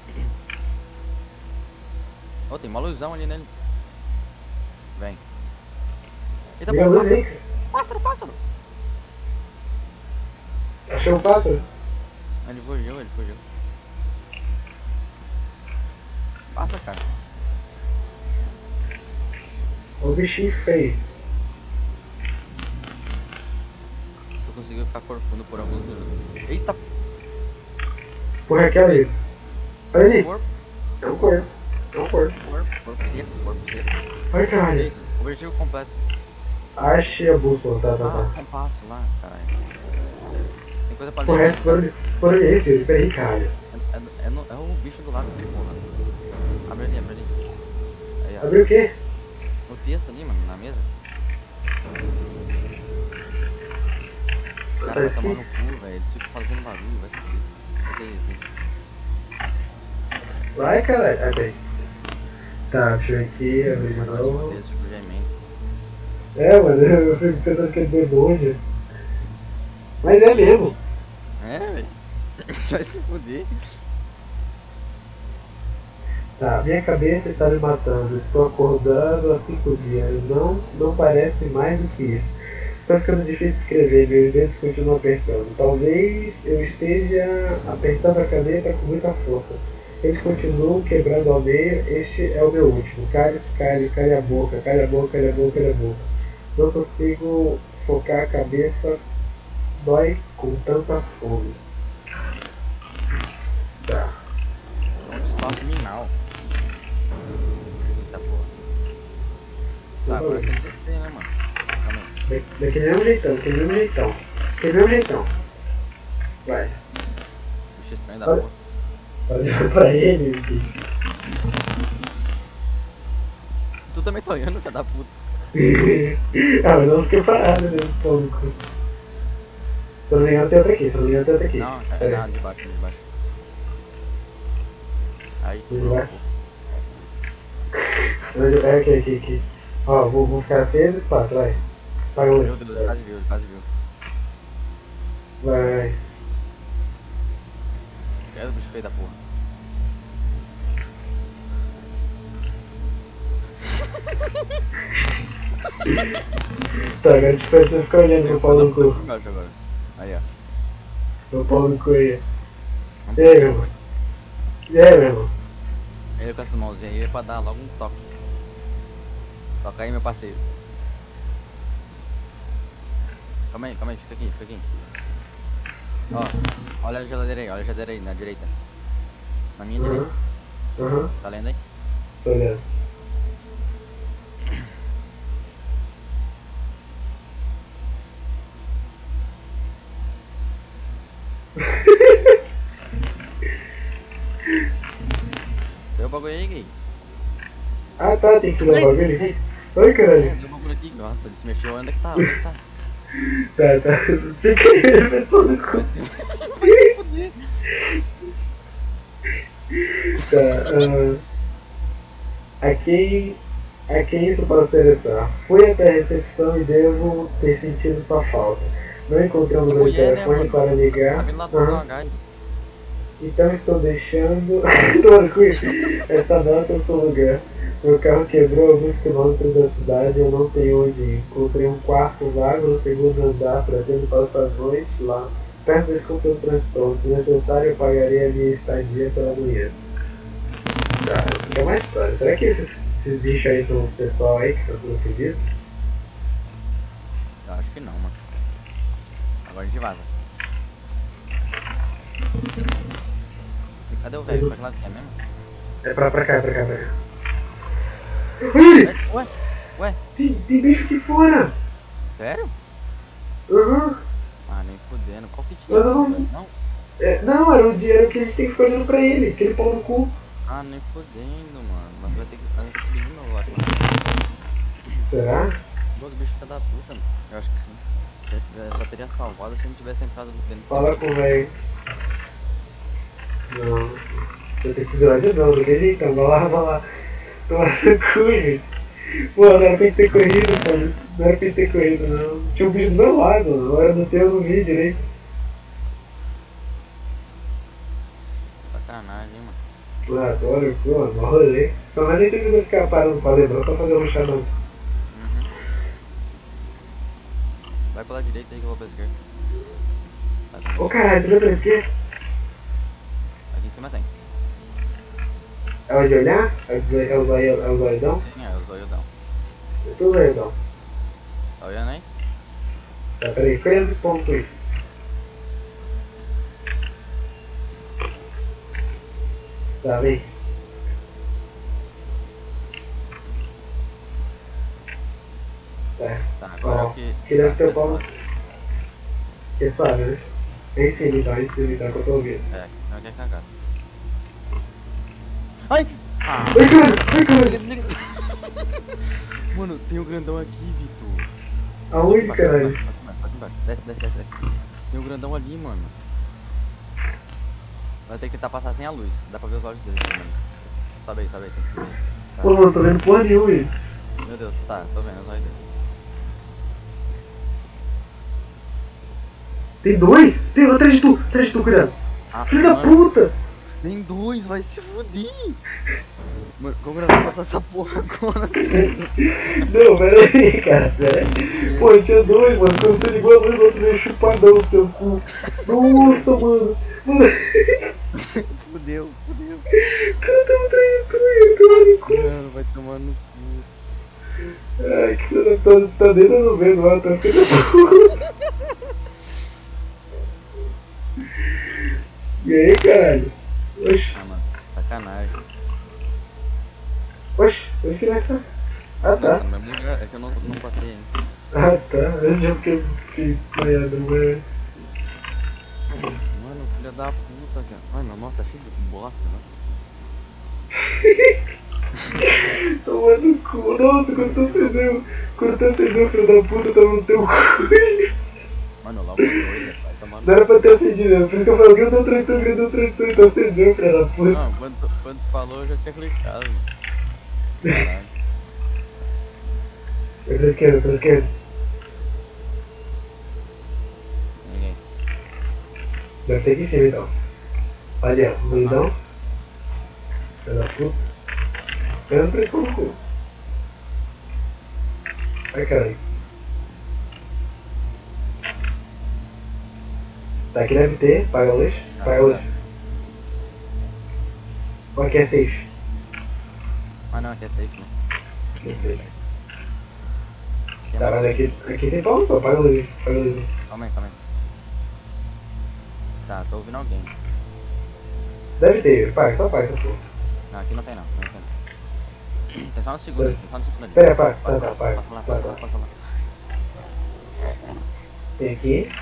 Ô, tem uma luzão ali nele. Vem. Eita, Desliga a pô, luz aí. pássaro, pássaro. Achou um pássaro? Ele fugiu, ele fugiu. Passa, cara. Ó o bichinho feio. Tu conseguiu ficar corcunda por alguns minutos. Eita, Porra, aquela ali. Olha ali. corpo, É um corpo. É um corpo. corpo, corpo seco, corpo seco. Olha, caralho. Isso, objetivo completo. Achei a bússola, tá, tá, Ah, tá. compasso lá, caralho. Tem coisa pra Porra, ler. esse barulho. Barulho é esse? Peraí, caralho. É, é, é, no- é o bicho do lado dele, porra. Abre ali, abre ali. Aí, ó. Abriu o quê? O texto ali, mano, na mesa. Os Tá caras vai tomar assim? no cu, velho. Eles ficam fazendo barulho, vai se fuder. Vai ser isso, hein. Vai, caralho. Ah, peraí. Tá, deixa eu ver aqui, abrir de Vai se novo. fuder, esse tipo de gemendo. É, mano, eu fico pensando que é demônio. Mas é mesmo. É, velho. Vai se fuder. Tá, minha cabeça está me matando. Estou acordando há cinco dias. Não, não parece mais do que isso. Está ficando difícil escrever, meus dedos continuam apertando. Talvez eu esteja apertando a caneta com muita força. Eles continuam quebrando ao meio. Este é o meu último. Cale-se, cale, cale a boca, cale a boca, cale a boca, cale a boca. Não consigo focar a cabeça. Dói com tanta fome. Tá. É um distúrbio minal. Eita porra. Tá, agora tem que descer, né, mano? Calma aí. Da- Daquele mesmo jeitão, daquele mesmo jeitão. Daquele mesmo jeitão. Vai. Bicho estranho da Olha. porra. Olha pra ele, bicho. Tu também tá olhando, filho da puta. Ah, mas não fiquei parado nesse público. Se eu não me engano tem outra aqui, se eu não me engano tem outra aqui. Não, é Pera aí. nada de baixo, de baixo. Aí, De pronto. baixo? Onde- É aqui, aqui, aqui. Ó, vou, vou ficar aceso e passa, vai. Paga Meu um. Deus, ele quase viu, ele quase viu. Vai. É o bicho feio da porra. Tá, agora tipo, você fica olhando meu pau no cu. Embaixo agora. Aí, ó. Meu pau no cu aí. Vamos E aí, pro- meu irmão? E aí, meu irmão? Ele com essas mãozinhas aí é pra dar logo um toque. Toca aí, meu parceiro. Calma aí, calma aí, fica aqui, fica aqui. Ó, olha a geladeira aí, olha a geladeira aí, na direita. Na minha Aham. direita, Aham, tá lendo aí? tô olhando. Deu o bagulho aí, gay. Ah tá, tem que tirar o bagulho aqui. Oi, É, caralho. deu o bagulho aqui. Nossa, ele se mexeu, onde é que tá? Onde é que tá? Tá, tá. Fica aí, meu pau no cu. Vai se fuder. Tá, ah, a quem a quem isso pode interessar? Fui até a recepção e devo ter sentido sua falta. Não encontrei um número de Mulher, né, telefone mano? para Tá ligar. vindo lá do Aham. H. Então estou deixando. Mano, Cui, essa nota no seu lugar. Meu carro quebrou alguns quilômetros da cidade e eu não tenho onde ir. Encontrei um quarto vago no segundo andar, pretendo passar as noites lá. Perto desse completo transtorno. Se necessário, eu pagaria a minha estadia pela manhã. Tá, fica mais história. Será que esses, esses bichos aí são os pessoal aí que estão tudo fedido? Eu acho que não, mano. Agora a gente vaza. Cadê o velho? Pra que lado que é mesmo? É pra, pra cá, é pra cá, pra cá. Olha ele! Ué? Ué? Tem, tem bicho aqui fora! Sério? Aham. Ah, nem fudendo. Qual que tinha? Mas eu não- Não? É, não, era o dinheiro que a gente tem que ficar olhando pra ele, aquele pau no cu. Ah, nem fudendo, mano. Mas vai ter que, vai ter que subir de novo, eu acho. Será? Pô, do bicho fica da puta, mano. Eu acho que sim. Eu só teria salvado se a gente tivesse entrado dentro. Fala com o velho. Não. Você tem que se virar de novo, daquele jeitão. Vai lá, vai lá. Vai lá no cu, gente. Pô, não era pra gente ter corrido, cara. Não era pra gente ter corrido, não. Tinha um bicho do meu lado, mano. Agora não tem, eu não vi direito. Sacanagem, hein, mano. Ah, tô no cu, mano. Mó rolê. Só mais nem tinha que ficar parando pra lembrar pra fazer um chadão. Uhum. Vai pela direita aí que eu vou pra esquerda. Vai pra Ô caralho, tu viu pra esquerda? Aqui em cima tem. É o de olhar? É o zóio- é o zóio- é o zoidão? Sim, é o zoiudão. Eu tô zoidão. Tá olhando aí? Tá, peraí, fica olhando pros pontos aí. Tá, vem. Tá. Tá, agora Ó, o que. que deve ter o tá, pau. Que é suave, né? É em cima então, é em cima então que eu tô ouvindo. É, não é que é cagado. Ai! Ah! Ai cara, ai cara! Desliga, desliga. Mano, tem um grandão aqui, Vitor. Aonde, Pode caralho? embaixo, pode embaixo, pode embaixo. Desce, desce, desce, desce. Tem um grandão ali, mano. Vai ter que tentar passar sem a luz. Dá pra ver os olhos dele, pelo menos. Sobe aí, sobe aí, tem que subir. Tá. Pô, mano, tô vendo porra nenhuma aí. Meu Deus, tá, tô vendo os olhos dele. Tem dois? Tem um atrás de tu, atrás de tu, cuidado. Ah, Filho da mano, puta! tem dois, vai se fuder. Mano, como eu vou passar essa porra agora? Não, pera aí, cara, pera aí. Pô, tinha dois, mano. Quando você ligou a luz, o outro veio chupadão no teu cu. Nossa, mano. Mano, Fudeu, fudeu. o cara tava traindo tu aí, tomar no cu. Mano, vai tomar no cu. Ai, que você tá, tá dentro do vendo lá, tá ficando puta. E aí, caralho? Oxi, Ah, mano, sacanagem. oxi, onde que nós tá? Ah, Não, tá. tá no mesmo lugar, é que eu não, não passei ainda. Ah, tá. Eu já fiquei, fiquei noiado, mas... Mano, filha da puta, cara. Ai, meu nossa, tá cheio de bosta, né? Toma no cu. Nossa, quando tu acendeu, quando tu acendeu, filho da puta, tava no teu cu. Mano, logo dois, vai tomar Não no era pra ter acendido, né? Por isso que eu falei, grandão trator, grandão trator, então acendeu, filho da puta. Não, quando, tu- quando tu falou, eu já tinha clicado, mano. Caralho. Vai pra esquerda, pra esquerda. Ninguém. Deve ter aqui em cima, então. Olha, zoidão. Filho da puta. Eu não preciso no cu. Ai, caralho. Tá, aqui deve ter. Paga a luz. Paga a luz. Ou aqui é safe? Ah não, aqui é safe, né? Aqui é safe. Aqui é Tá, mais- mas aqui, aqui tem pau, pô. Paga a luz. Paga a luz. Calma aí, calma aí. Tá, tô ouvindo alguém. Deve ter, paga, só paga essa porra. Não, aqui não tem não, não tem não. Tem só no segundo ali, tem só no segundo ali. Pera, paga, Passa tá, tá, lá, paga. passa lá, Tá, passa lá, tá. passa lá. Tem aqui.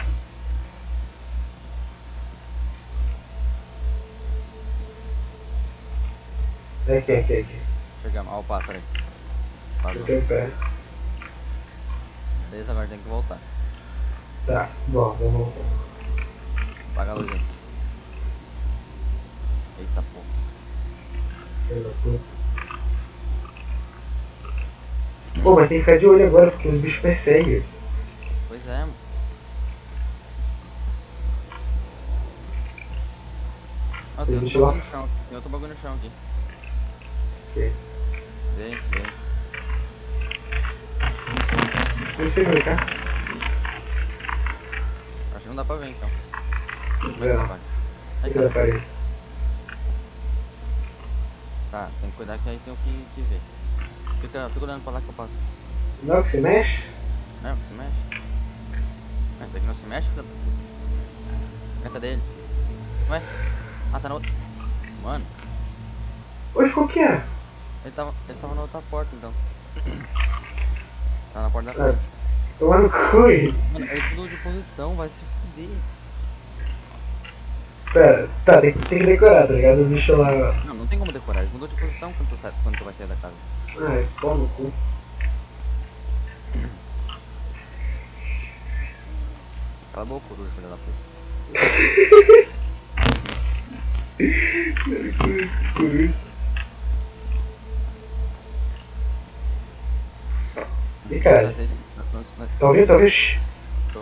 Aqui, aqui, aqui. Chegamos, ó o pássaro aí. Eu Passou. tenho pé. Beleza, agora tem que voltar. Tá, bom, vamos voltar. Apaga a luz aí. Eita porra. Filho da puta. Pô, mas tem que ficar de olho agora, porque os bichos perseguem. Pois é, mano. Ah, tem outro Deixa eu bagulho no chão, tem outro bagulho no chão aqui. Ok. Vem, vem. Como você vai cá? Acho que não dá pra ver então. Como é que Não, vai? Aí, fica da tá. parede. Tá, tem que cuidar que aí tem o que, que ver. Fica, fica olhando pra lá que eu passo. Não, que se mexe? Não, que se mexe. Mas esse aqui não se mexe, filha da puta. Ah, cadê ele? Ué? Ah, tá na outra. Mano, Oxe, qual que é? ele tava, ele tava na outra porta então. Tá na porta da Ah. frente. Tomar no cu, hein? Mano, ele mudou de posição, vai se fuder. Pera, tá, tem, tem que decorar, tá ligado? O bicho lá. Não, não tem como decorar, ele mudou de posição quando tu, sai, quando tu vai sair da casa. Ah, esse pau no cu. Cala a boca, coruja, filha da puta. Coruja. Ih, cara. Tá ouvindo? Tá ouvindo? Shhh. Tô.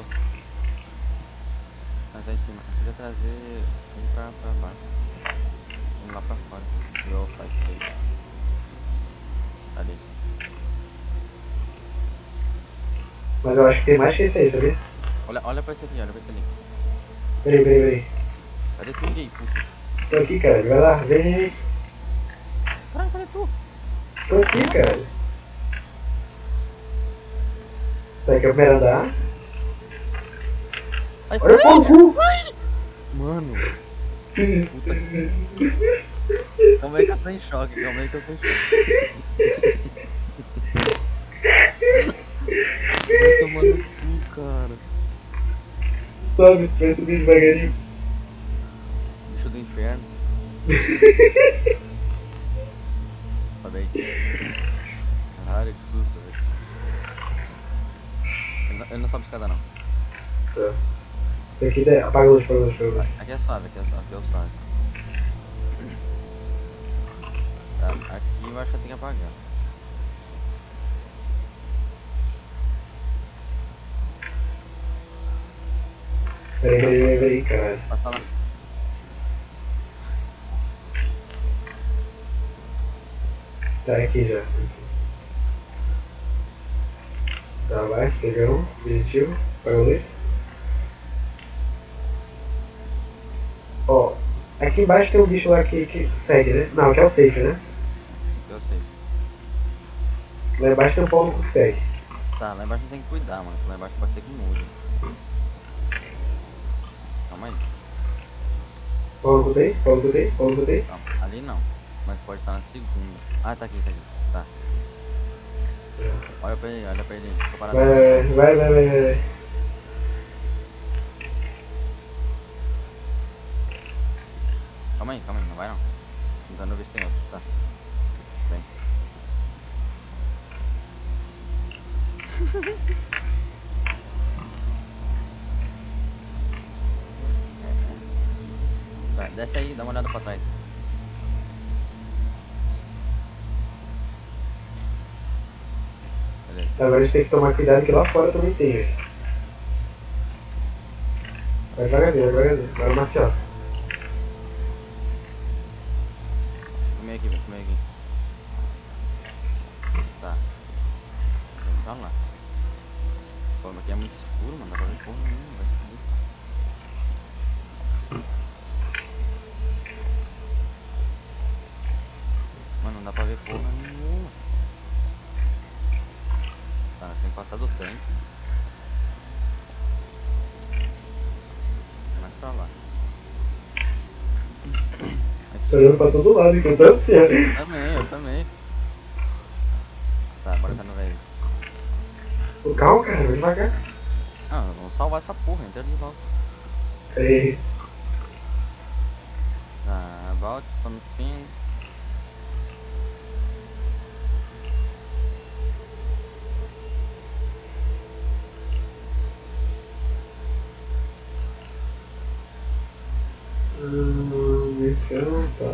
Mas tá em cima. Eu podia trazer um pra, pra baixo. Um lá pra fora. Igual faz feito. Ali. Mas eu acho que tem mais que esse aí, sabia? Olha, olha pra esse aqui, olha pra esse ali. Peraí, peraí, peraí. Cadê tu, gay, puta? Tô aqui, cara. Vai lá, vem. Caralho, cadê tu? Tô aqui, cara. Tá aqui, eu quero andar. Ai, Olha o pau no cu! mano. Puta. Calma aí que eu tô em choque, calma aí que eu tô em choque. Vai tomar no cu, cara. Sobe, vai subir devagarinho. Bicho do inferno. Sobe aí. Caralho, que susto, velho. Ele não, ele não sobe escada não. Tá. Isso aqui daí. Apaga a luz, apaga a luz, apaga a luz. Aqui é suave, aqui é suave, aqui é o suave. Tá, aqui eu acho que eu tenho que apagar. Peraí, peraí, peraí, peraí, caralho. Passa lá. Tá aqui já. Tá, vai, pegamos. Objetivo. Apaga a luz. Ó, aqui embaixo tem um bicho lá que, que segue, né? Não, que é o safe, né? Eu sei. Lá embaixo tem um pau no cu que segue. Tá, lá embaixo tem que cuidar, mano. Lá embaixo pode ser que mude. Calma aí. Pau no cu tem? Pau no cu tem? Pau no cu tem? Não, ali não. Mas pode estar na segunda. Ah, tá aqui, tá aqui. Tá. Olha pra ele, olha pra ele. Tô parado. Vai, vai, vai, vai, vai. Calma aí, calma aí, não vai não. Tentando ver se tem outro, tá. Vem. Tá, desce aí, dá uma olhada pra trás. Beleza. Agora a gente tem que tomar cuidado que lá fora também tem, velho. Vai devagarzinho, vai devagarzinho. Agora maciota. Comer aqui, vem comer aqui. Tá. Vamos lá. Pô, mas aqui é muito escuro, mano. Dá pra ver porra nenhuma, vai se fuder. Mano, não dá pra ver porra nenhuma. Tá, tem que passar do tanque. Mais pra lá. Tô olhando pra todo lado enquanto eu assim, ó. Também, eu também. Tá, agora tá no velho. Pô, calma, cara, vai devagar. Ah, vamos salvar essa porra, entra de volta. Aí. Tá, volte, something. Hum, missão, tá.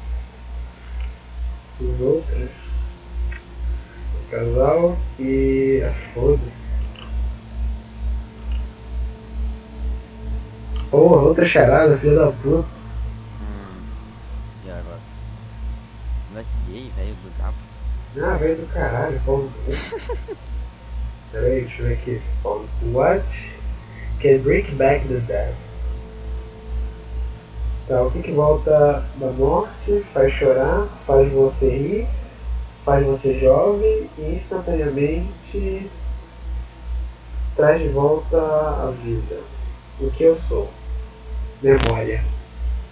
Os outros. O casal e a foda-se. Porra, outra charada, filha da puta. Hum. E agora? Moleque gay, velho do diabo. Ah, velho do caralho, pau no cu. Pera aí, deixa eu ver aqui esse pau no cu. What can bring back the dead? Tá, o que que volta da morte, faz chorar, faz você rir, faz você jovem e instantaneamente traz de volta a vida. O que eu sou? Memória.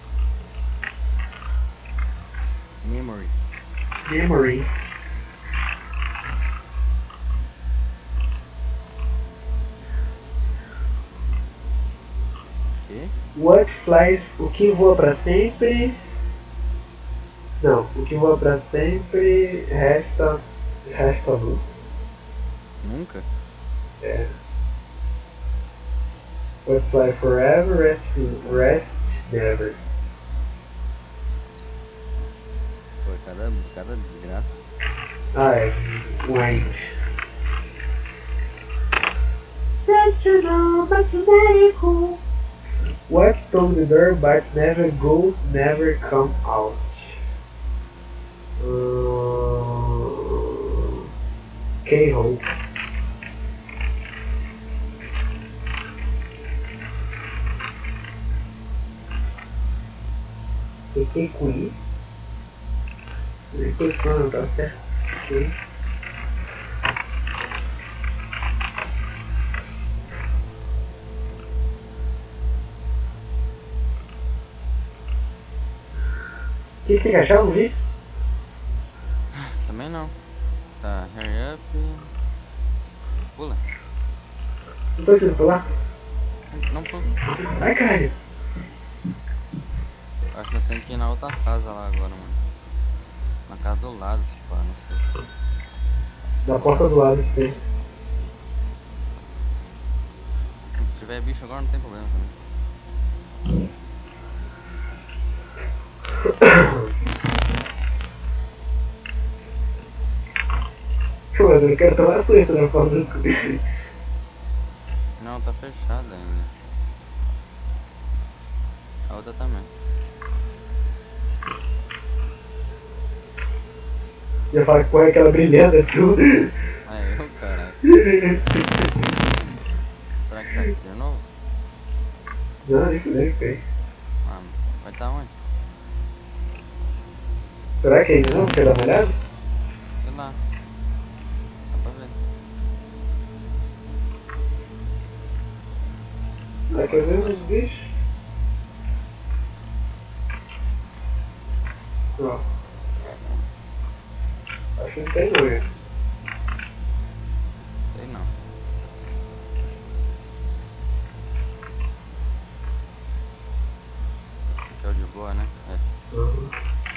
Memory. Memory. Que? What flies, o que voa pra sempre. Não, o que voa pra sempre resta. Resta nu. Nunca? É. What fly forever, rest, rest never. Pô, cada, cada desgraça. Ah, é. Wind. Sentinel, but very cool. What stone the door but never goes, never come out. Uh, K-hole. Fiquei com I. Fiquei falando, tá certo. Ok. O que, que tem que achar? Não vi? Também não. Tá, hurry up. Pula. Não tô conseguindo pular? Não pula. Ai, caralho. Acho que nós temos que ir na outra casa lá agora, mano. Na casa do lado, se pá, não sei. Da porta do lado que tem. Se tiver bicho agora não tem problema também. Pô, eu não quero tomar susto na porta do cu. Não, tá fechada ainda. A outra também. Já fala que porra é aquela brilhando, é tudo. Aí, eu, caralho. Será que tá aqui de novo? Não, nem fudeu, tem. Ah, vai tá onde? Será que ainda não? Quer dar uma olhada? Sei lá. Dá pra ver. Dá pra ver uns bichos. Ó. Acho que não tem não, hein? Sei não. Que é o de boa, né? É. Uhum.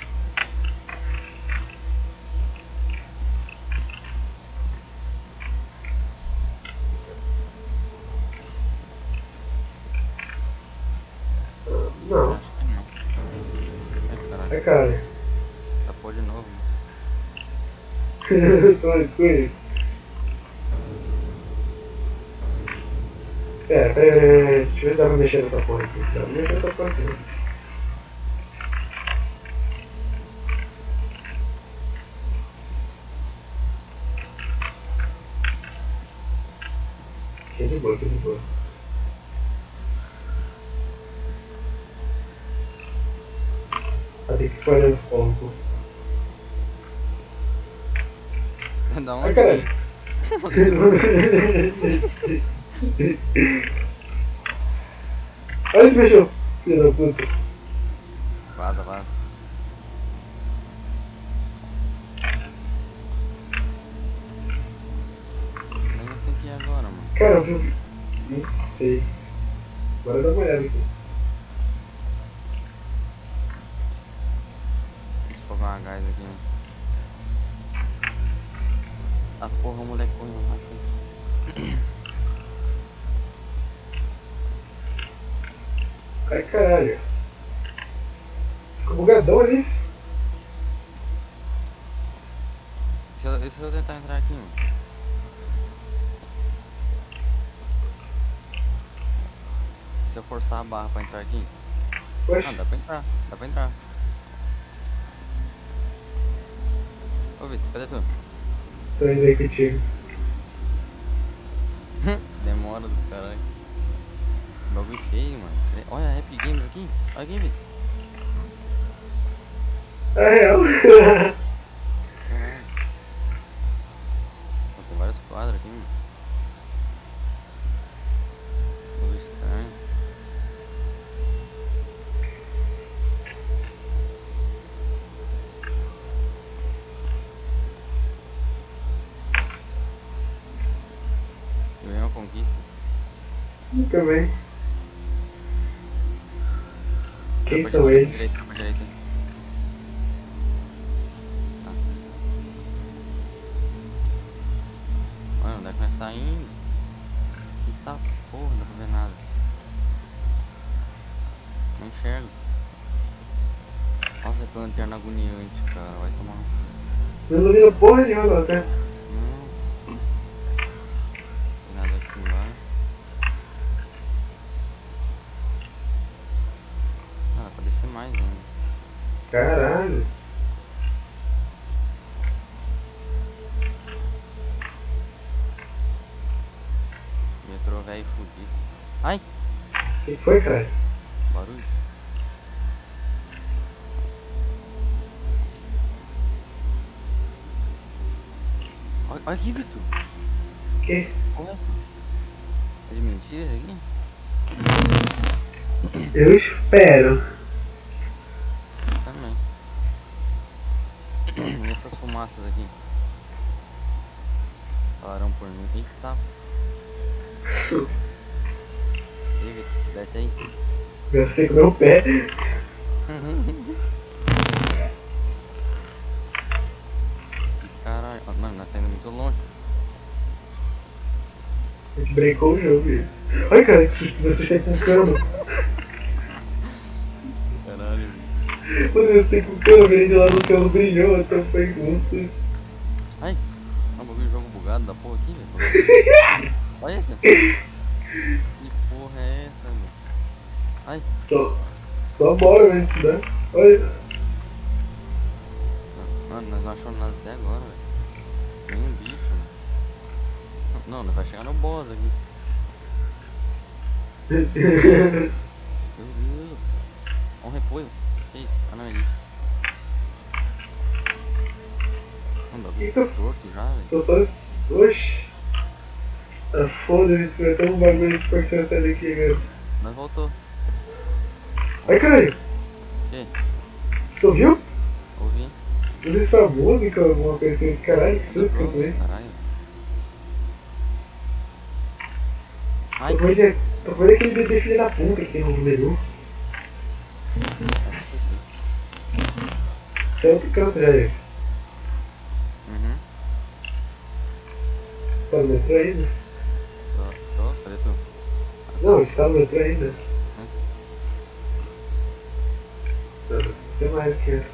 Não. Acho que não. Ai, caralho. É cara. Tapou de novo, mano. Tô com ele. Pera, pera, pera. Deixa eu ver se dá pra mexer nessa porra aqui. Dá pra mexer nessa porra aqui. Aqui é de boa, aqui é de boa. Vai ter que ficar olhando os pontos. Da Ai, onde? caralho. Olha esse bicho, filho da puta. Vaza, vaza. Onde nós tem que ir agora, mano? Cara, eu vi- não sei. Agora dá uma olhada aqui. Deixa eu pegar uma gás aqui, né? Ah, porra, o moleque correu lá, gente. Ai, caralho. Ficou bugadão ali. E se eu, e se eu tentar entrar aqui, mano? Se eu forçar a barra pra entrar aqui? Oxe, Ah, dá pra entrar, dá pra entrar. Ô Vitor, cadê tu? tô indo aí contigo. Demora do caralho. Bagulho feio, mano. Olha a Epic Games aqui. Olha aqui, Vitor. É real. Caralho. Pô, tem vários quadros aqui, mano. Bagulho estranho. Nunca bem. Quem Pra são direita, eles? direita, pra direita. Tá. Mano, onde é que nós tá indo? Eita porra, não dá pra ver nada. Não enxergo. Nossa, que lanterna agoniante, cara. Vai tomar no cu. Eu não vi porra nenhuma, até. Não. Tem nada aqui embaixo. Ah, dá pra descer mais ainda. Caralho. Metrô velho fudido. Ai, O que foi, cara? barulho. Olha, olha aqui, Vitor. O que? Olha essa. É de mentira isso aqui? Eu espero. Também. E essas fumaças aqui? Falaram por mim. Eita. E Vitor, desce aí. Eu sei com o meu pé. Caralho, ah, mano, nós tá indo muito longe. A gente brecou o jogo. Viu? Ai, cara, que susto. Você está com cano. Caralho. Quando eu sei com cano, virei de lá no cano brilhou, então foi um susto. Ai, é um bagulho de jogo bugado da porra aqui, velho. Olha esse. Que porra é essa, mano? Ai, Só, só bora, velho, se dá. Olha. mano, nós não achamos nada até agora, velho. Nenhum bicho, mano. Não, nós vai chegar no boss aqui. Meu Deus. Um repolho. Que isso? Ah, não, é lixo. Mano, bagulho Eita. torto já, velho. Tô só. Oxi. Ah, foda-se, isso vai ter um bagulho de força sair daqui, velho. Nós voltou. Ai, caralho. Que? Tu ouviu? Ouvi. Não sei se foi a música ou alguma coisa assim. Caralho, que susto que eu tomei. Caralho. Ai, Tô com medo de- tô com medo daquele bebê filho da puta que tem no menu. Tá em outro canto já, gente. uhum. Você tá no metrô ainda? Tô, tô, cadê tu? Não, você tá no metrô ainda. Você mais que é.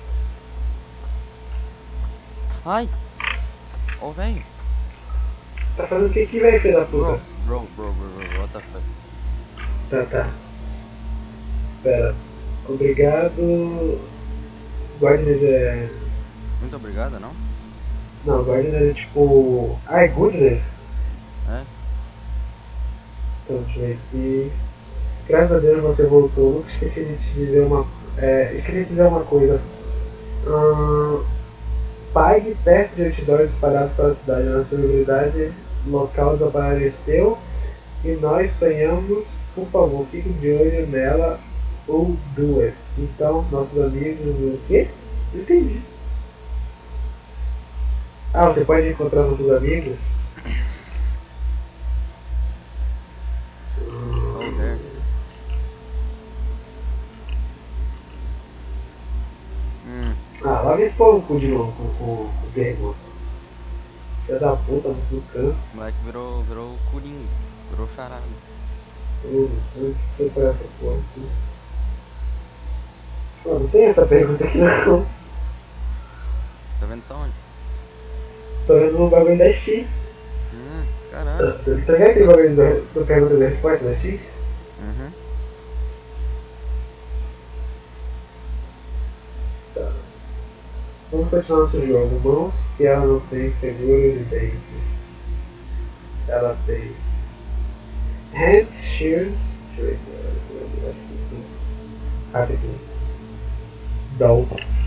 Ai! Ô, velho! Tá fazendo o que aqui, velho, filho da Bro, puta? bro, bro, bro, bro, what the fuck? Tá, tá. Pera. Obrigado. Guardians é. Muito obrigado, não? Não, Guardians é tipo. Ai, Goodness. É? Então, deixa eu ver aqui. Graças a Deus você voltou. Nunca esqueci de te dizer uma. É, esqueci de dizer uma coisa. Ahn, pague perto de outdoors espalhados pela cidade. Nossa celebridade local desapareceu e nós sonhamos. Por favor, fique de olho nela ou duas. Então, nossos amigos. O quê? Não entendi. Ah, você pode encontrar nossos amigos? Oh, there. Hum, Ah, lá vem esse povo cu de novo com, com, com o Bergamo. Filha da puta, você do canto. o moleque virou, virou Coringa, virou charada. Tudo, tudo que foi pra essa porra aqui. Pô, não tem essa pergunta aqui não. Tá vendo só onde? Tô vendo um bagulho da X. Hum, caralho. Tá vendo aquele bagulho do, do pergunta e resposta da X? Uhum. Tá. Vamos continuar nosso jogo. Mãos que ela não tem seguro de dentes. Ela tem. Hands, shear. Deixa eu ver aqui. Rapidinho. Doll.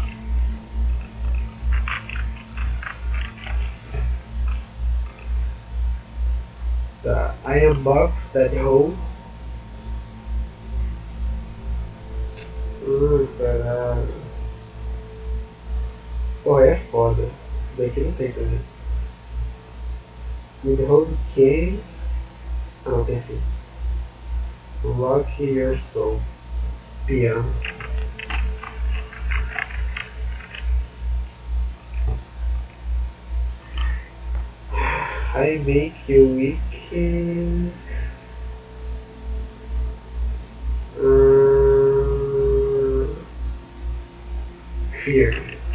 Tá. I am box that holds. Hum, caralho. Porra, é foda. Isso daqui não tem também. With hold case. Ah, não tem sim. Lock your soul. Piano. I make you weak. Uh, fear.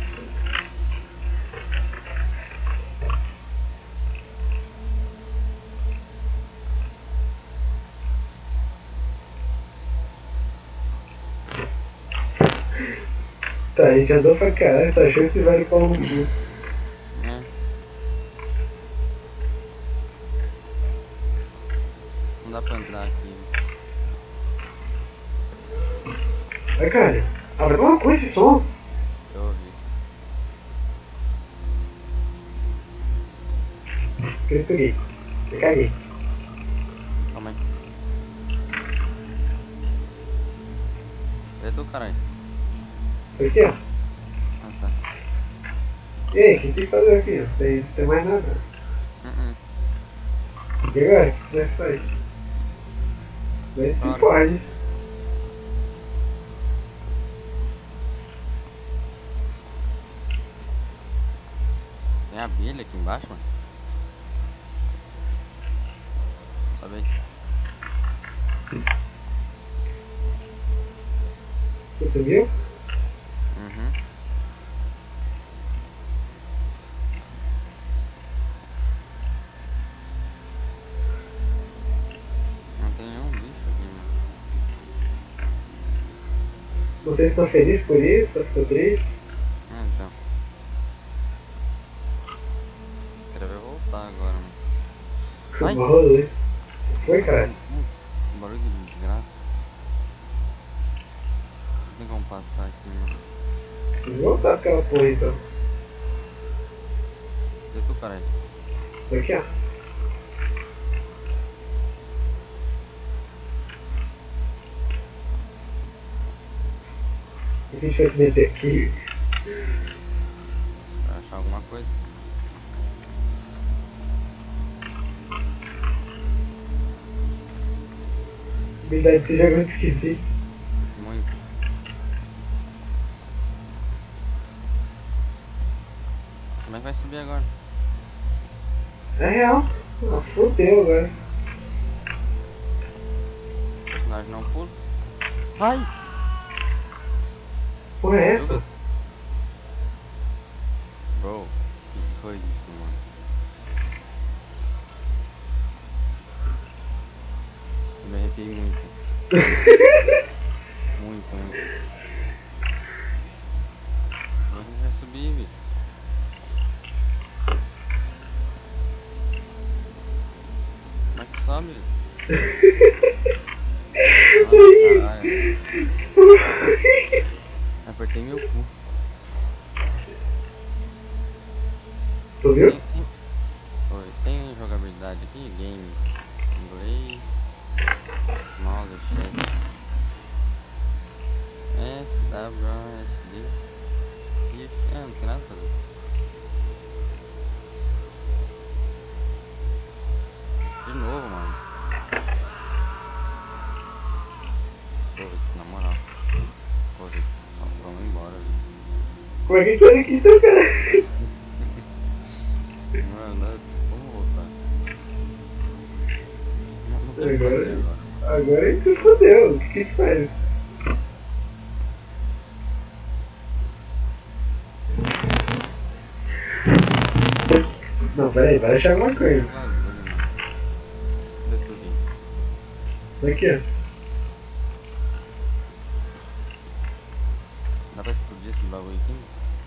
Tá, a gente andou pra caralho, essa chance vai no pau no cu. É. Não dá pra entrar aqui. Ai, cara, ah, vai tomar com esse som. Eu ouvi. Que eu peguei. Eu caguei. Calma aí. Cadê tu, caralho? Foi aqui, ó. Ah, tá. E aí, o que tem que fazer aqui? Não tem, não tem mais nada. Uh -uh. E agora? O que nós faz? Vê se Bora. pode. Tem abelha aqui embaixo, mano. Sobe aí. Você subiu? Uhum. Não tem nenhum bicho aqui, mano. Vocês estão felizes por isso? Ou ficou triste? Ah, então. Quero ver voltar agora, mano. Ai. Uma rolê. Foi, cara? Um barulho de desgraça. Não tem como passar aqui, mano. Vou voltar pra aquela porra então. Cadê tu, caralho? Foi aqui, ó. O que a gente vai se meter aqui? Pra achar alguma coisa. A habilidade desse jogo é muito esquisita. Muito. Como é que vai subir agora? É real. Ah, fodeu agora. O personagem não pula. Ai! Porra é essa? Bro, o que foi isso, mano? Eu me arrepiei muito. Muito, muito. Agora a gente vai subir, bicho. Como é que sobe? Ah, caralho. Apertei meu cu. Tu viu? Tem, tem, foi, tem jogabilidade aqui, game, inglês, mouse, chat, S, W, S, D, e é, não tem nada pra fazer. De novo, mano. Foda-se, na moral. Foda-se, vamos embora. Viu? Como é que a gente faz aqui então, cara? Mano, vamos voltar. Não, não tem o que Agora, fazer agora. agora a gente fodeu. O que que a gente faz? Não, peraí, vai achar alguma coisa. Cadê tudo? Aqui, ó. Dá pra explodir esse bagulho aqui?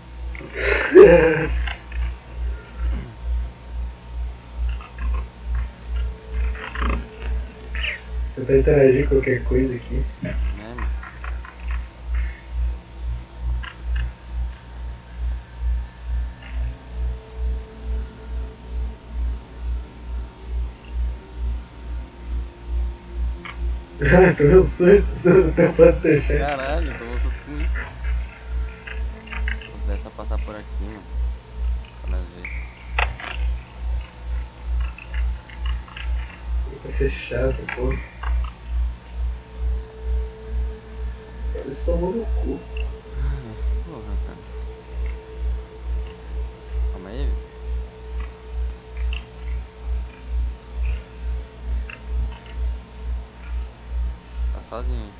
Tentar interagir com qualquer coisa aqui. Né, mano? Ah, tô no surto, não tem pra deixar. Caralho, tô louco com isso. Se der só passar por aqui, mano. Pra nós ver. Vai fechar essa porra. Vocês tomam no cu. Porra, cara. Calma aí. Tá sozinho.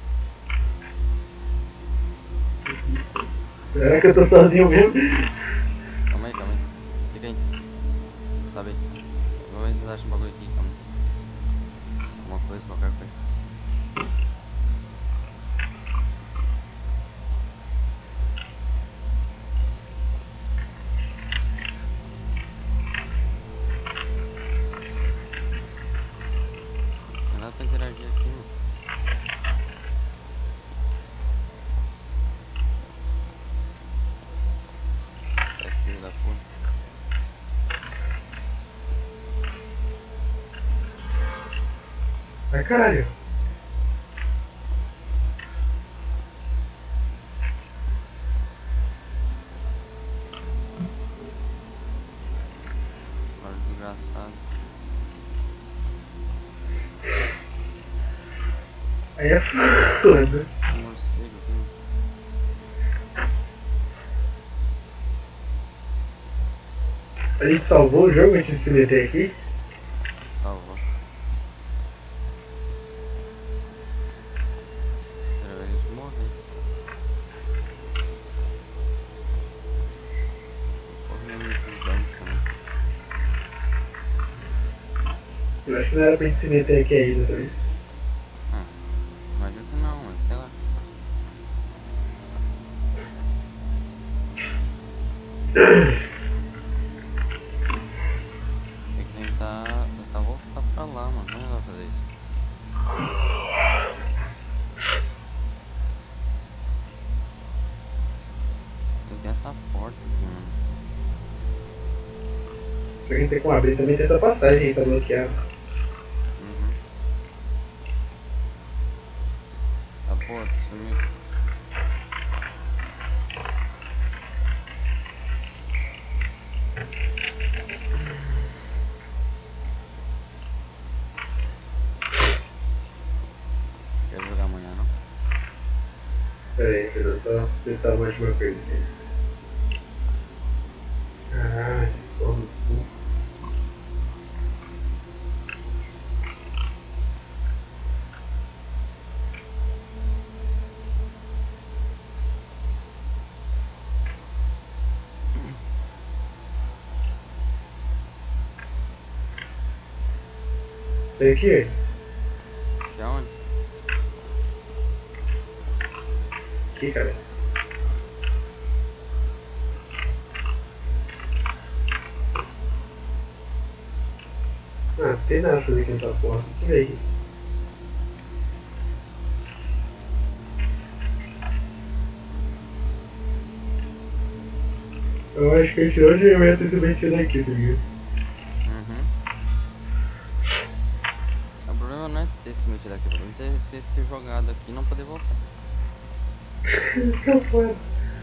Será que eu tô sozinho mesmo? Calma aí, calma aí. Fica aí. Sabe? Vamos ver se vocês acham um bagulho aqui, calma aí. Alguma coisa, qualquer coisa. Não dá pra interagir aqui, mano. É filho da puta. Ai, caralho. Olha o desgraçado. Aí é foda. Um morcego aqui. A gente salvou o jogo antes de se meter aqui? Salvou. Era a gente morrer. Porra, nem esses bancos também. Eu acho que não era pra gente se meter aqui ainda também. Ah, imagino que não, mas sei lá. Tem que tentar, tentar voltar pra lá, mano. Não é lá fazer isso. Tem essa porta aqui, mano. Só que a gente tem como abrir também tem essa passagem aí, tá bloqueada. Uhum. A porta sumiu. Quer jogar amanhã, não? Pera aí, deixa eu só tentar mais uma coisa aqui. Caralho, porra do cu. Isso aqui? Que aonde? Aqui, cara. Ah, não tem nada pra fazer aqui nessa porra. Que vem aqui. Eu acho que a gente não devia ter se metido aqui, tá ligado? Uhum. O problema não é ter se metido aqui, o problema é ter, ter se jogado aqui e não poder voltar. Fica foda.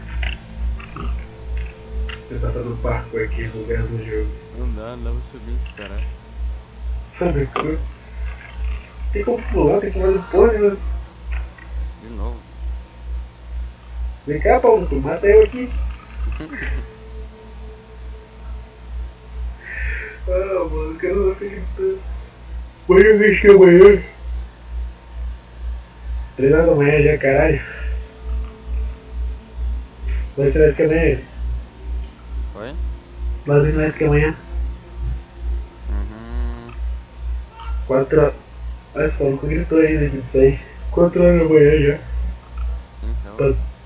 Você tá fazendo parkour aqui no lugar do jogo. Não dá, não dá pra subir esse caralho. Sabe cu? Tem como pular, tem que fazer porra, né? De novo. Vem cá, Paulo, tu mata eu aqui. Ah, mano, eu quero não acreditar. Vou jogar isso amanhã. Treinar da manhã já, caralho. Vai tirar isso amanhã. Foi? Vai treinar isso amanhã. Uhum. Quatro horas. Olha só, o maluco gritou ainda aqui disso aí. Quatro horas da manhã já. Sim, sei lá. Tá